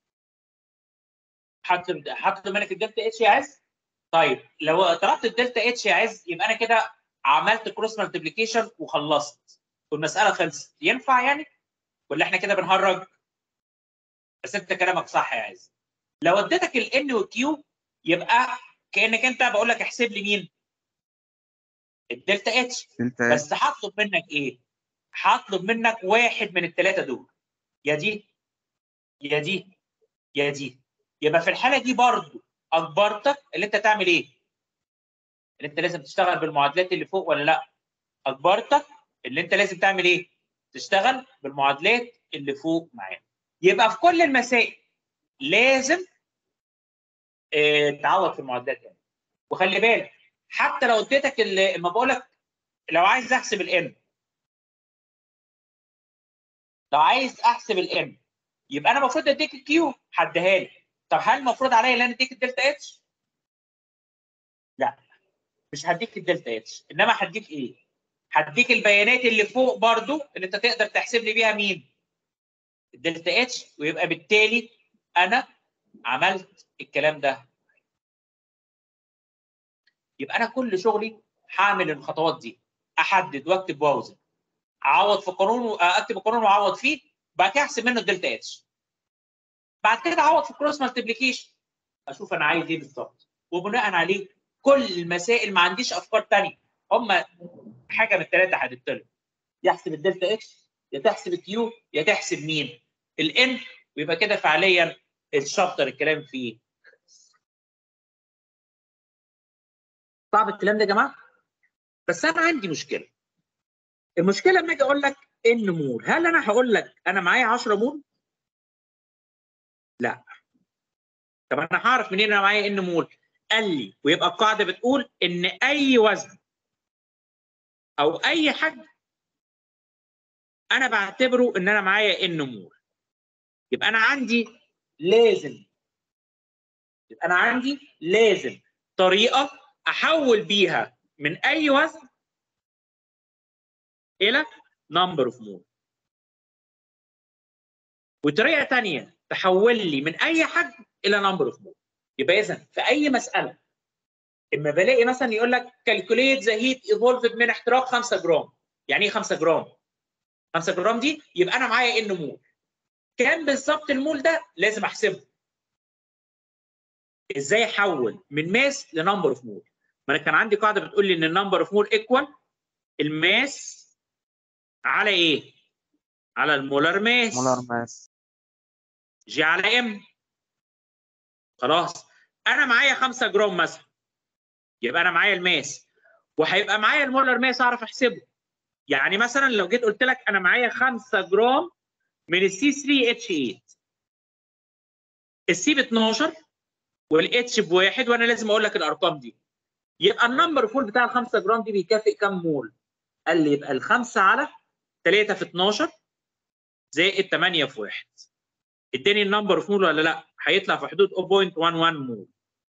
هطلب هطلب منك الدلتا اتش يا عز. طيب لو طلبت الدلتا اتش يا عز يبقى انا كده عملت كروس مالتيبليكيشن وخلصت والمساله خلصت. ينفع يعني؟ ولا احنا كده بنهرج؟ بس انت كلامك صح يا عز. لو اديتك الان والكيو يبقى كانك انت بقول لك احسب لي مين؟ الدلتا اتش. دلتا اتش. بس هطلب منك ايه؟ هطلب منك واحد من الثلاثه دول، يا دي يا دي يا دي. يبقى في الحاله دي برضو اجبرتك اللي انت تعمل ايه؟ اللي انت لازم تشتغل بالمعادلات اللي فوق ولا لا؟ اجبرتك اللي انت لازم تعمل ايه؟ تشتغل بالمعادلات اللي فوق معانا. يبقى في كل المسائل لازم اه تعوض في المعادلات يعني. وخلي بالك حتى لو اديتك لما بقول لك لو عايز احسب الام، لو عايز احسب الام يبقى انا المفروض اديك الكيو هديها لي. طب هل المفروض عليا ان انا اديك الدلتا اتش؟ لا، مش هديك الدلتا اتش، انما هديك ايه؟ هديك البيانات اللي فوق برضو اللي انت تقدر تحسب لي بيها مين؟ الدلتا اتش. ويبقى بالتالي انا عملت الكلام ده. يبقى انا كل شغلي هعمل الخطوات دي، احدد واكتب واوزن، اعوض في قانون، اكتب القانون واعوض فيه، بعد كده احسب منه الدلتا اتش. بعد كده اعوض في كروس مالتيبليكيشن، اشوف انا عايز ايه بالظبط، وبناء عليه كل المسائل ما عنديش افكار ثانيه، هم حاجه من الثلاثه هتطلب، يحسب الدلتا اتش يا تحسب الكيو يا تحسب مين؟ الان. ويبقى كده فعليا الشابتر الكلام فيه. صعب الكلام ده يا جماعه؟ بس انا عندي مشكله. المشكله لما اجي اقول لك ان مول، هل انا هقول لك انا معايا عشرة مول؟ لا. طب انا هعرف منين انا معايا ان مول؟ قال لي ويبقى القاعده بتقول ان اي وزن او اي حجم انا بعتبره ان انا معايا ان مول. يبقى انا عندي لازم يبقى انا عندي لازم طريقه احول بيها من اي وزن الى نمبر اوف مول، وطريقه ثانيه تحول لي من اي حجم الى نمبر اوف مول. يبقى اذا في اي مساله اما بلاقي مثلا يقول لك كالكوليت ذا هيت ايفولفد من احتراق خمسة جرام. يعني ايه خمسة جرام؟ خمسة جرام دي يبقى انا معايا ان مول. كام بالظبط المول ده؟ لازم احسبه. ازاي احول من ماس لنمبر اوف مول؟ ما انا كان عندي قاعده بتقول لي ان النمبر اوف مول ايكوال الماس على ايه؟ على المولر ماس. مولر ماس. جي على ام. خلاص انا معايا خمسة جرام مثلا، يبقى انا معايا الماس وهيبقى معايا المولر ماس اعرف احسبه. يعني مثلا لو جيت قلت لك انا معايا خمسة جرام من السي ثري اتش ثمانية، السي ب اتناشر والاتش بواحد، وانا لازم اقول لك الارقام دي، يبقى النمبر فول بتاع ال خمسة جرام دي بيكافئ كام مول؟ قال لي يبقى الخمسه على تلاتة في اتناشر زائد تمانية في واحد. اداني النمبر اوف مول ولا لا؟ هيطلع في حدود صفر فاصلة واحد واحد مول.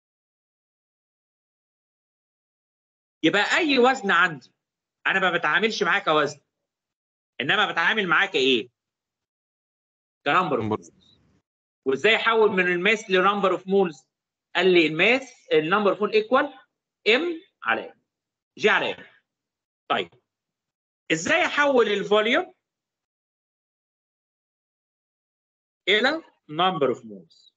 يبقى اي وزن عندي انا ما بتعاملش معاه كوزن، انما بتعامل معاه كايه؟ كنمبر اوف مولز. وازاي احول من الماس لنمبر اوف مولز؟ قال لي الماس النمبر اوف مول ايكوال ام على ام، جي على ام. طيب ازاي احول الفوليوم الى نمبر اوف مولز؟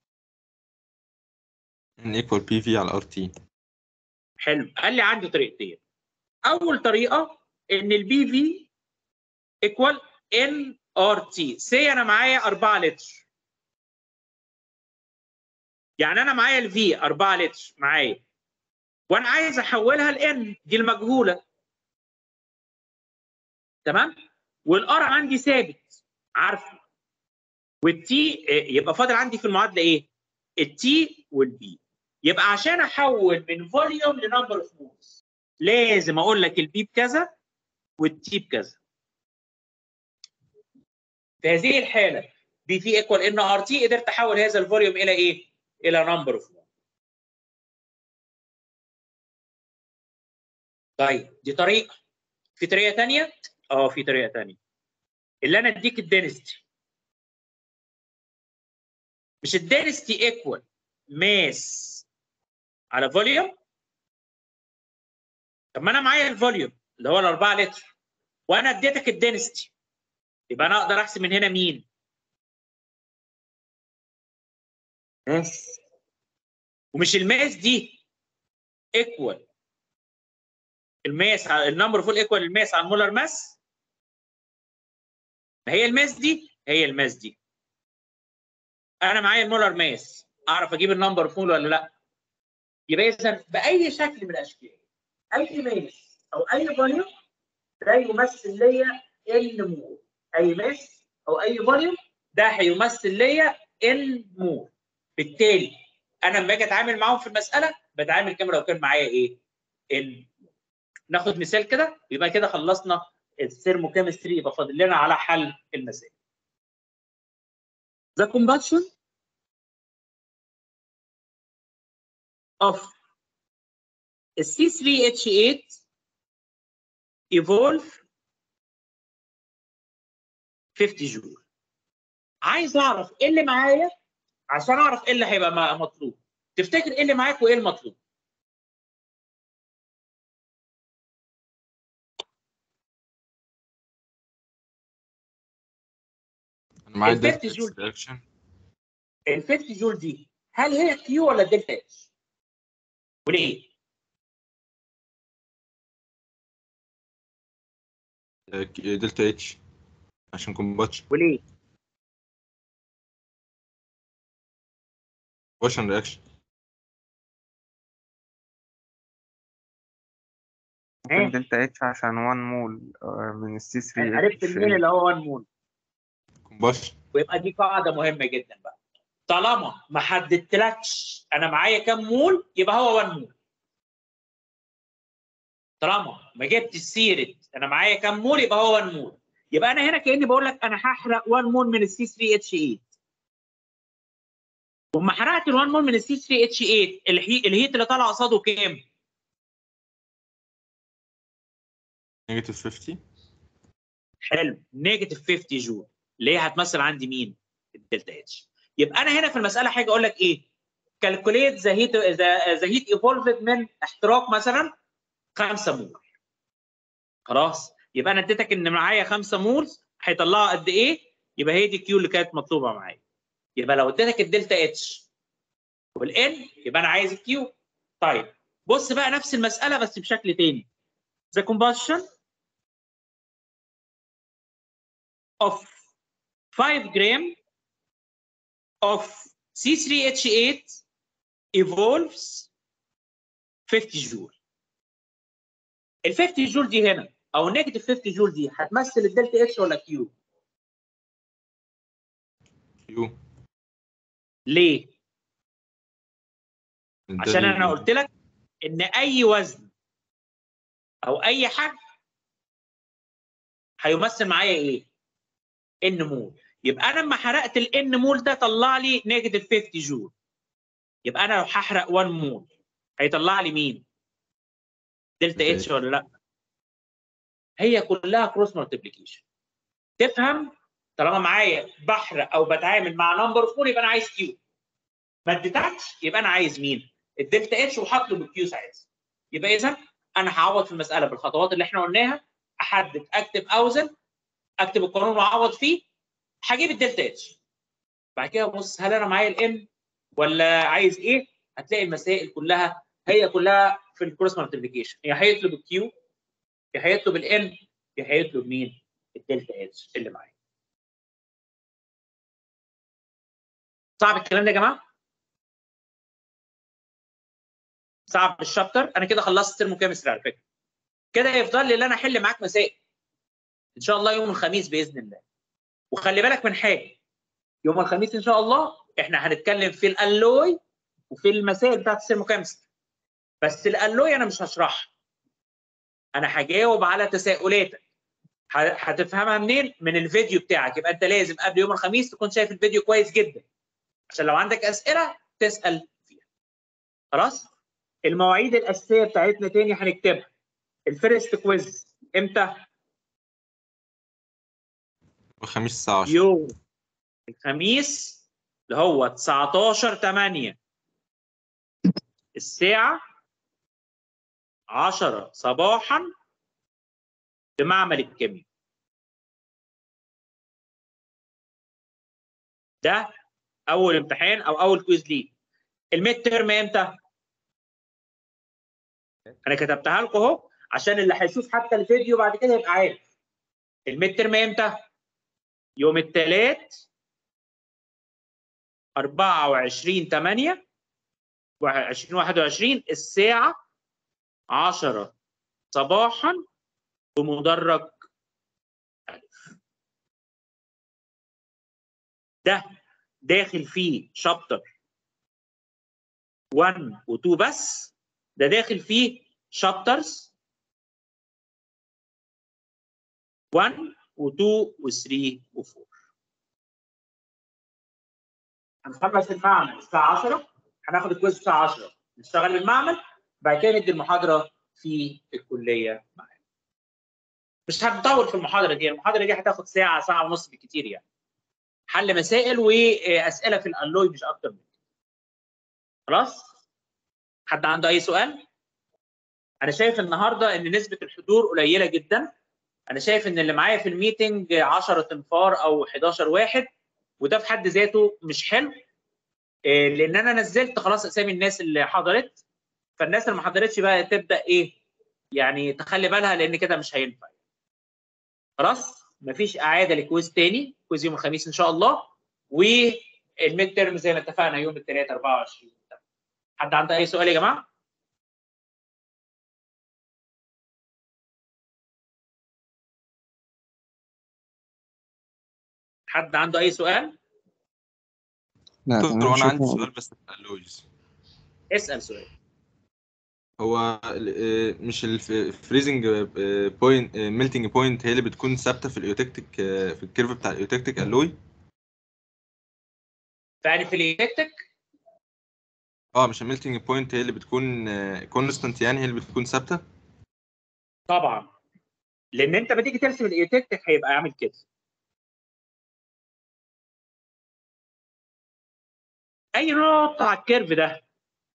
ان ايكوال بي في على ار تي. حلو. قال لي عندي طريقتين. اول طريقه ان البي في ايكوال ان ار تي. سي انا معايا أربعة لتر، يعني انا معايا الفي أربعة لتر معايا، وانا عايز احولها لان، دي المجهوله. تمام؟ والار عندي ثابت عارفه، والتي يبقى فاضل عندي في المعادله ايه؟ التي والبي. يبقى عشان احول من فوليوم لنمبر اوف مولز لازم اقول لك البي بكذا والتي بكذا. في هذه الحاله بي في ايكوال ان ار تي، قدرت احول هذا الفوليوم الى ايه؟ الى نمبر اوف مول. طيب دي طريقه. في طريقه ثانيه؟ اه في طريقه ثانيه. اللي انا اديك الدنستي، مش الدنستي ايكوال ماس على فوليوم؟ طب ما انا معايا الفوليوم اللي هو ال أربعة لتر وانا اديتك الدنستي، يبقى انا اقدر احسب من هنا مين؟ ماس. ومش الماس دي ايكوال الماس على النمبر فول ايكوال الماس على المولر ماس؟ ما هي الماس دي هي الماس دي. انا معايا المولر ماس، اعرف اجيب النمبر فول ولا لا؟ يبقى اذا باي شكل من الاشكال اي ماس او اي فوليوم ده يمثل ليا ان مول. اي ماس او اي فوليوم ده هيمثل ليا ان مول. بالتالي انا لما باجي اتعامل معاهم في المساله بتعامل كما لو كان معايا ايه؟ ان. ناخد مثال كده يبقى كده خلصنا الثيرموكيمستري، يبقى فاضل لنا على حل المسائل. The combustion of C three H eight evolve خمسين جول. عايز اعرف ايه اللي معايا عشان اعرف ايه اللي هيبقى مطلوب. تفتكر ايه اللي معاك وايه المطلوب؟ انا معايا ال دلتا خمسين جول دي رياكشن. ال خمسين جول دي هل هي كيو ولا دلتا اتش؟ وليه؟ دلتا اتش عشان كومباتشن وليه؟ كومباتشن رياكشن. ممكن دلتا اتش عشان واحد مول آه، من السي ثري عرفت اتش منين اللي هو واحد مول؟ كومباتشن. ويبقى دي قاعده مهمه جدا بقى. طالما ما حددتلكش انا معايا كام مول يبقى هو واحد مول. طالما ما جبتش سيره انا معايا كام مول يبقى هو واحد مول. يبقى انا هنا كاني بقول لك انا هحرق واحد مول من السي ثري اتش ثمانية. وما حرقت ال واحد مول من السي ثري اتش ثمانية الهيت الهيت اللي طالع قصاده كام؟ نيجاتيف خمسين. حلو، نيجاتيف خمسين جول اللي هي هتمثل عندي مين؟ الدلتا اتش. يبقى انا هنا في المساله حاجه اقول لك ايه؟ كالكوليت ذا هيت ذا هيت ايفولفد من احتراق مثلا خمسة مول. خلاص يبقى انا اديتك ان معايا خمسة مول هيطلعوا قد ايه؟ يبقى هي دي كيو اللي كانت مطلوبه معايا. يبقى لو اديتك الدلتا اتش والان يبقى انا عايز الكيو. طيب بص بقى نفس المساله بس بشكل تاني. The combustion of five gram of سي ثري اتش ثمانية evolves خمسين جول. ال خمسين جول دي هنا او النيجاتيف خمسين جول دي هتمثل الدلتا اتش ولا كيو؟ كيو. ليه؟ ده عشان انا ال- قلت لك ان اي وزن او اي حجم هيمثل معايا ايه؟ ان مول. يبقى انا لما حرقت الان مول ده طلع لي نيجاتيف خمسين جول. يبقى انا لو هحرق واحد مول هيطلع لي مين؟ دلتا اتش ولا لا؟ هي كلها كروس مالتيبليكيشن. تفهم؟ طالما معايا بحرق او بتعامل مع نمبر فور يبقى انا عايز كيو. ما اديتكش يبقى انا عايز مين؟ الدلتا اتش وهطلب الكيو ساعتها. يبقى اذا انا هعوض في المساله بالخطوات اللي احنا قلناها. احدد، اكتب، اوزن، اكتب القانون واعوض فيه، هجيب الدلتا اتش. بعد كده بص هل انا معايا الان ولا عايز ايه؟ هتلاقي المسائل كلها هي كلها في الكروس مالتيبليكيشن. يا هيطلب الكيو يا هيطلب الان يا هيطلب مين؟ الدلتا اتش اللي معايا. صعب الكلام ده يا جماعه؟ صعب الشابتر؟ انا كده خلصت الثيرموكيمستري على فكره. كده يفضل لي ان انا احل معاك مسائل ان شاء الله يوم الخميس باذن الله. وخلي بالك من حاجه، يوم الخميس ان شاء الله احنا هنتكلم في الالوي وفي المسائل بتاعت الثيرموكيمستري. بس الالوي انا مش هشرحها، انا هجاوب على تساؤلاتك، هتفهمها منين؟ من الفيديو بتاعك. يبقى انت لازم قبل يوم الخميس تكون شايف الفيديو كويس جدا عشان لو عندك اسئله تسال فيها. خلاص؟ المواعيد الاساسيه بتاعتنا تاني هنكتبها. الفيرست كويز امتى؟ الخميس الساعة عشرة. يوم الخميس اللي هو تسعتاشر تمانية الساعه عشرة صباحا في معمل الكيمياء. ده اول امتحان او اول كويز ليه. الميد تيرم امتى؟ انا كتبتها لكم اهو عشان اللي هيشوف حتى الفيديو بعد كده يبقى عارف. الميد تيرم امتى؟ يوم الثلاث أربعة وعشرين تمانية ألفين وواحد وعشرين الساعة عشرة صباحا بمدرج ألف. ده داخل فيه شابتر واحد و اتنين بس. ده داخل فيه شابترز واحد و اتنين و تلاتة و أربعة. هنخلص المعمل الساعة عشرة، هناخد الكويز الساعة عشرة، نشتغل المعمل، بعد كده ندي المحاضرة في الكلية معانا. مش هنطول في المحاضرة دي، المحاضرة دي هتاخد ساعة ساعة ونص بالكتير يعني. حل مسائل وأسئلة في الألوي مش أكتر من كده. خلاص؟ حد عنده أي سؤال؟ أنا شايف النهارده إن نسبة الحضور قليلة جدا. أنا شايف إن اللي معايا في الميتنج عشرة تنفار أو حداشر واحد، وده في حد ذاته مش حلو. لان انا نزلت خلاص اسامي الناس اللي حضرت، فالناس اللي ما حضرتش بقى تبدا ايه يعني تخلي بالها، لان كده مش هينفع. خلاص مفيش اعاده لكويز تاني، كويز يوم الخميس ان شاء الله، والميد تيرم زي ما اتفقنا يوم الثلاث أربعة وعشرين. حد عنده اي سؤال يا جماعه؟ حد عنده اي سؤال؟ لا دكتور تمام وانا عندي شكرا. سؤال بس في الالويز. اسال سؤال. هو ال- مش الفريزنج بوينت ميلتنج بوينت هي اللي بتكون ثابته في الايوتكتيك في الكيرف بتاع الايوتكتيك الوي؟ فيعني في الايتكتك اه مش الميلتنج بوينت هي اللي بتكون كونستانت، يعني هي اللي بتكون ثابته؟ طبعا، لان انت بتيجي ترسم الايتكتك هيبقى عامل كده. اي نقطه على الكيرف ده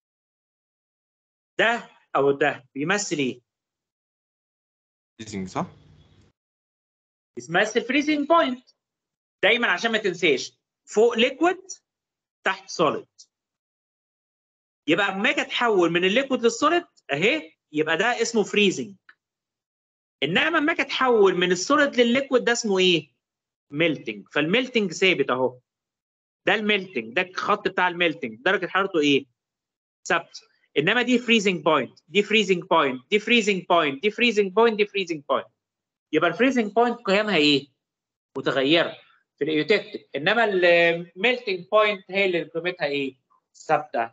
ده او ده بيمثل ايه؟ فريزنج صح؟ بيمثل فريزنج بوينت. دايما عشان ما تنساش، فوق ليكويد تحت سوليد. يبقى اما اجي اتحول من الليكويد للسوليد اهي، يبقى ده اسمه فريزنج. انما اما اجي اتحول من السوليد للليكويد ده اسمه ايه؟ ميلتنج. فالميلتنج ثابت اهو. ده الميلتنج، ده الخط بتاع الميلتنج درجه حرارته ايه؟ ثابت. انما دي فريزنج بوينت، دي فريزنج بوينت، دي فريزنج بوينت، دي فريزنج بوينت، دي فريزنج بوينت. يبقى الفريزنج بوينت قيمها ايه؟ متغيره في الايوتكتيك، انما الميلتنج بوينت هي اللي قيمتها ايه؟ ثابته.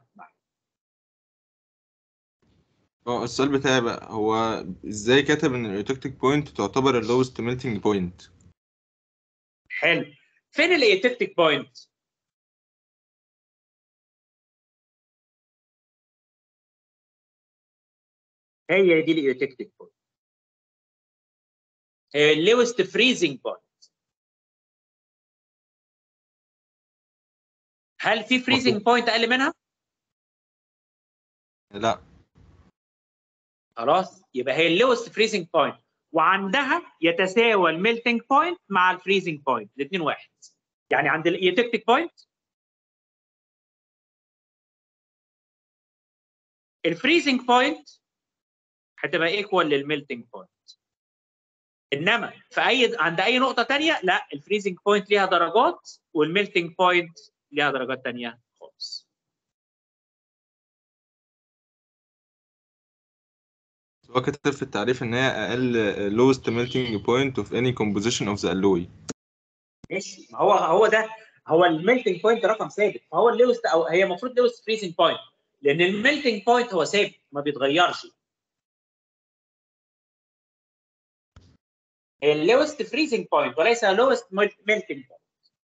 اه السؤال بتاعي بقى هو ازاي كاتب ان الايوتكتيك بوينت تعتبر اللوست ميلتنج بوينت؟ حلو. فين الايوتكتيك بوينت؟ هي دي الايوتكتيك بوينت، هي اللوست فريزنج بوينت. هل في فريزنج بوينت اقل منها؟ لا. خلاص يبقى هي اللوست فريزنج بوينت، وعندها يتساوى الميلتنج بوينت مع الفريزنج بوينت، الاثنين واحد. يعني عند الايوتكتيك بوينت الفريزنج بوينت هتبقى ايكوال للميلتنج بوينت. انما في اي عند اي نقطه ثانيه لا، الفريزنج بوينت ليها درجات والميلتنج بوينت ليها درجات ثانيه خالص. هو كتب في التعريف ان هي اقل lowest melting point of any composition of the alloy. ماشي، ما هو هو ده هو الميلتنج بوينت رقم ثابت، فهو اللوست او هي المفروض لوست فريزنج بوينت، لان الميلتنج بوينت هو ثابت ما بيتغيرش. هي اللوست فريزنج بوينت وليس لوست ميلتنج بوينت.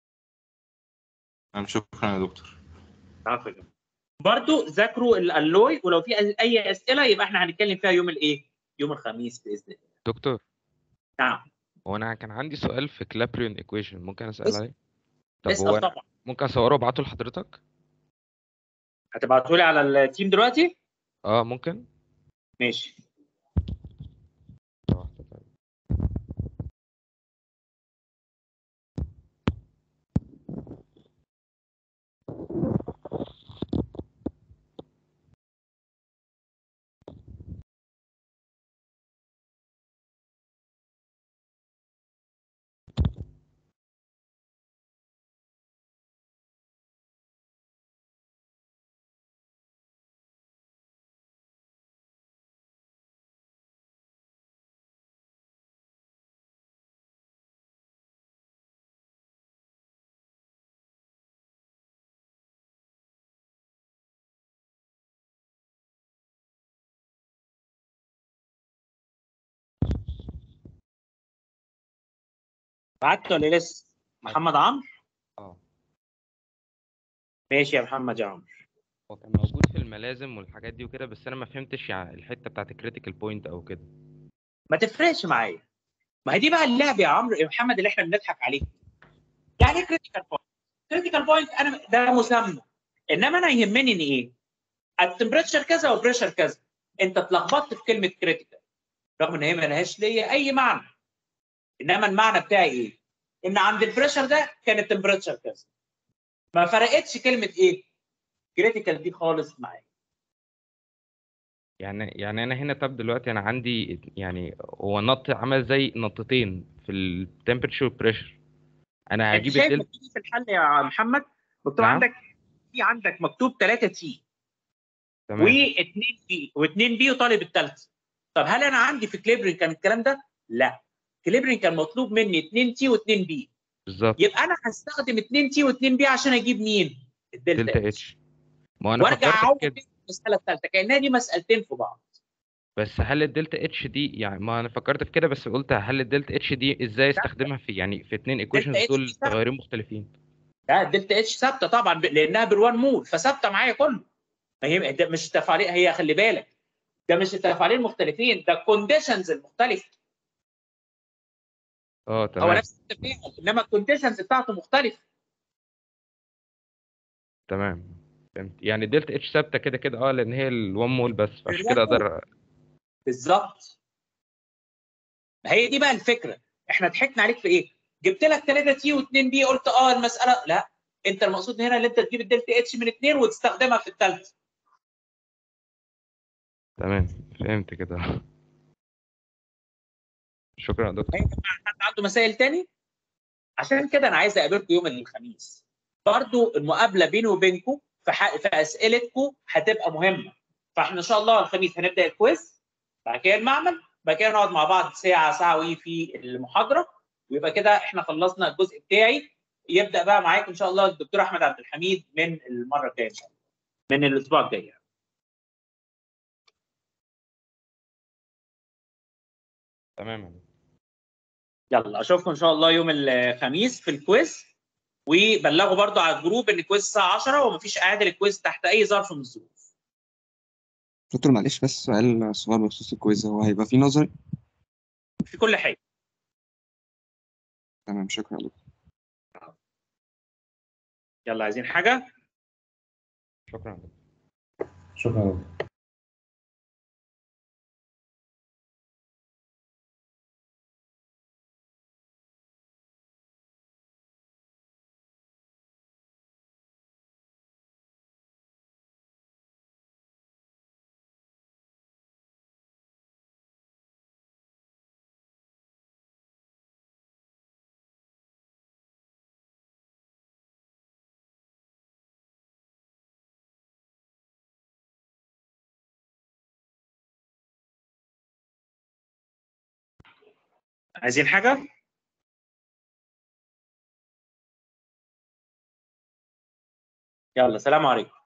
نعم شكرا يا دكتور. برضو ذاكروا الالوي، ولو في اي اسئله يبقى احنا هنتكلم فيها يوم الايه؟ يوم الخميس باذن الله. دكتور نعم هو انا كان عندي سؤال في كلابريون ايكويشن، ممكن اسال اسال عليه؟ طب اسال هو انا طبعا. ممكن اصوره وابعته لحضرتك؟ هتبعته لي على التيم دلوقتي؟ اه ممكن. ماشي. واحدة طيب. بعته ولا لسه؟ محمد عمرو؟ اه ماشي يا محمد يا عمرو. هو كان موجود في الملازم والحاجات دي وكده، بس انا ما فهمتش يعني الحته بتاعت الكريتيكال بوينت او كده. ما تفرقش معايا، ما هي دي بقى اللعب يا عمرو يا محمد اللي احنا بنضحك عليه. يعني ايه كريتيكال بوينت؟ كريتيكال بوينت انا ده مسمى، انما انا يهمني ان ايه؟ التمبريتشر كذا وبريشر كذا. انت اتلخبطت في كلمه كريتيكال رغم ان هي ما لهاش ليا اي معنى، انما المعنى بتاعي ايه؟ ان عند البريشر ده كان التمبريتشر كذا. ما فرقتش كلمه ايه؟ كريتيكال دي خالص معايا. يعني يعني انا هنا، طب دلوقتي انا عندي يعني هو نط عمل زي نطتين في التمبريتشر والبريشر، انا انت هجيب شايف الدلتا. مكتوب في الحل يا محمد؟ مكتوب نعم عندك، في عندك مكتوب ثلاثة تي تمام. و2 بي و2 بي وطالب الثالثه. طب هل انا عندي في كليبرين كان الكلام ده؟ لا، كليبرين كان مطلوب مني اتنين تي و2 بي. بالظبط يبقى انا هستخدم اتنين تي و2 بي عشان اجيب مين؟ الدلتا دلتا اتش. اتش. ما انا وارجع فكرت في اعوض كده، في المساله الثالثه كانها دي مسالتين في بعض. بس هل الدلتا اتش دي يعني، ما انا فكرت في كده بس قلت هل الدلتا اتش دي ازاي استخدمها في يعني في اتنين الدلتا ايكويشنز اتش دول دي ثابته. تغيرين مختلفين؟ لا الدلتا اتش ثابته طبعا ب- لانها بالوان مول فثابته معايا كله. ما هي ده مش تفاعلين، هي خلي بالك ده مش التفاعلين المختلفين، ده الكونديشنز المختلفه. اه هو تمام نفس التفاعل انما الكونديشنز بتاعته مختلفه. تمام فهمت. يعني الدلتا اتش ثابته كده كده اه، لان هي الوان مول بس، فعشان بالوان كده مول اقدر. بالظبط. هي دي بقى الفكره. احنا ضحكنا عليك في ايه؟ جبت لك ثلاثة تي و2 بي قلت اه المساله لا، انت المقصود هنا ان انت تجيب الدلتا اتش من اثنين وتستخدمها في الثالثه. تمام فهمت كده. شكرا يا دكتور. هي يا جماعه حد عنده مسائل تاني؟ عشان كده انا عايز اقابلكم يوم الخميس. برضو المقابله بيني وبينكم في, ح... في اسئلتكم هتبقى مهمه. فاحنا ان شاء الله الخميس هنبدا الكويز، بعد كده المعمل، بعد كده نقعد مع بعض ساعه ساعه وي في المحاضره، ويبقى كده احنا خلصنا الجزء بتاعي. يبدا بقى معاكم ان شاء الله الدكتور احمد عبد الحميد من المره الجايه ان شاء الله، من الاسبوع الجاي. تمام. يلا اشوفكم ان شاء الله يوم الخميس في الكويز، وبلغوا برضو على الجروب ان الكويز الساعه عشرة ومفيش اعاده للكويز تحت اي ظرف من الظروف. دكتور معلش بس سؤال صغير بخصوص الكويز، هو هيبقى فيه نظري؟ في كل حاجه. تمام شكرا لك. يلا عايزين حاجه؟ شكرا. شكرا. عايزين حاجه؟ يلا سلام عليكم.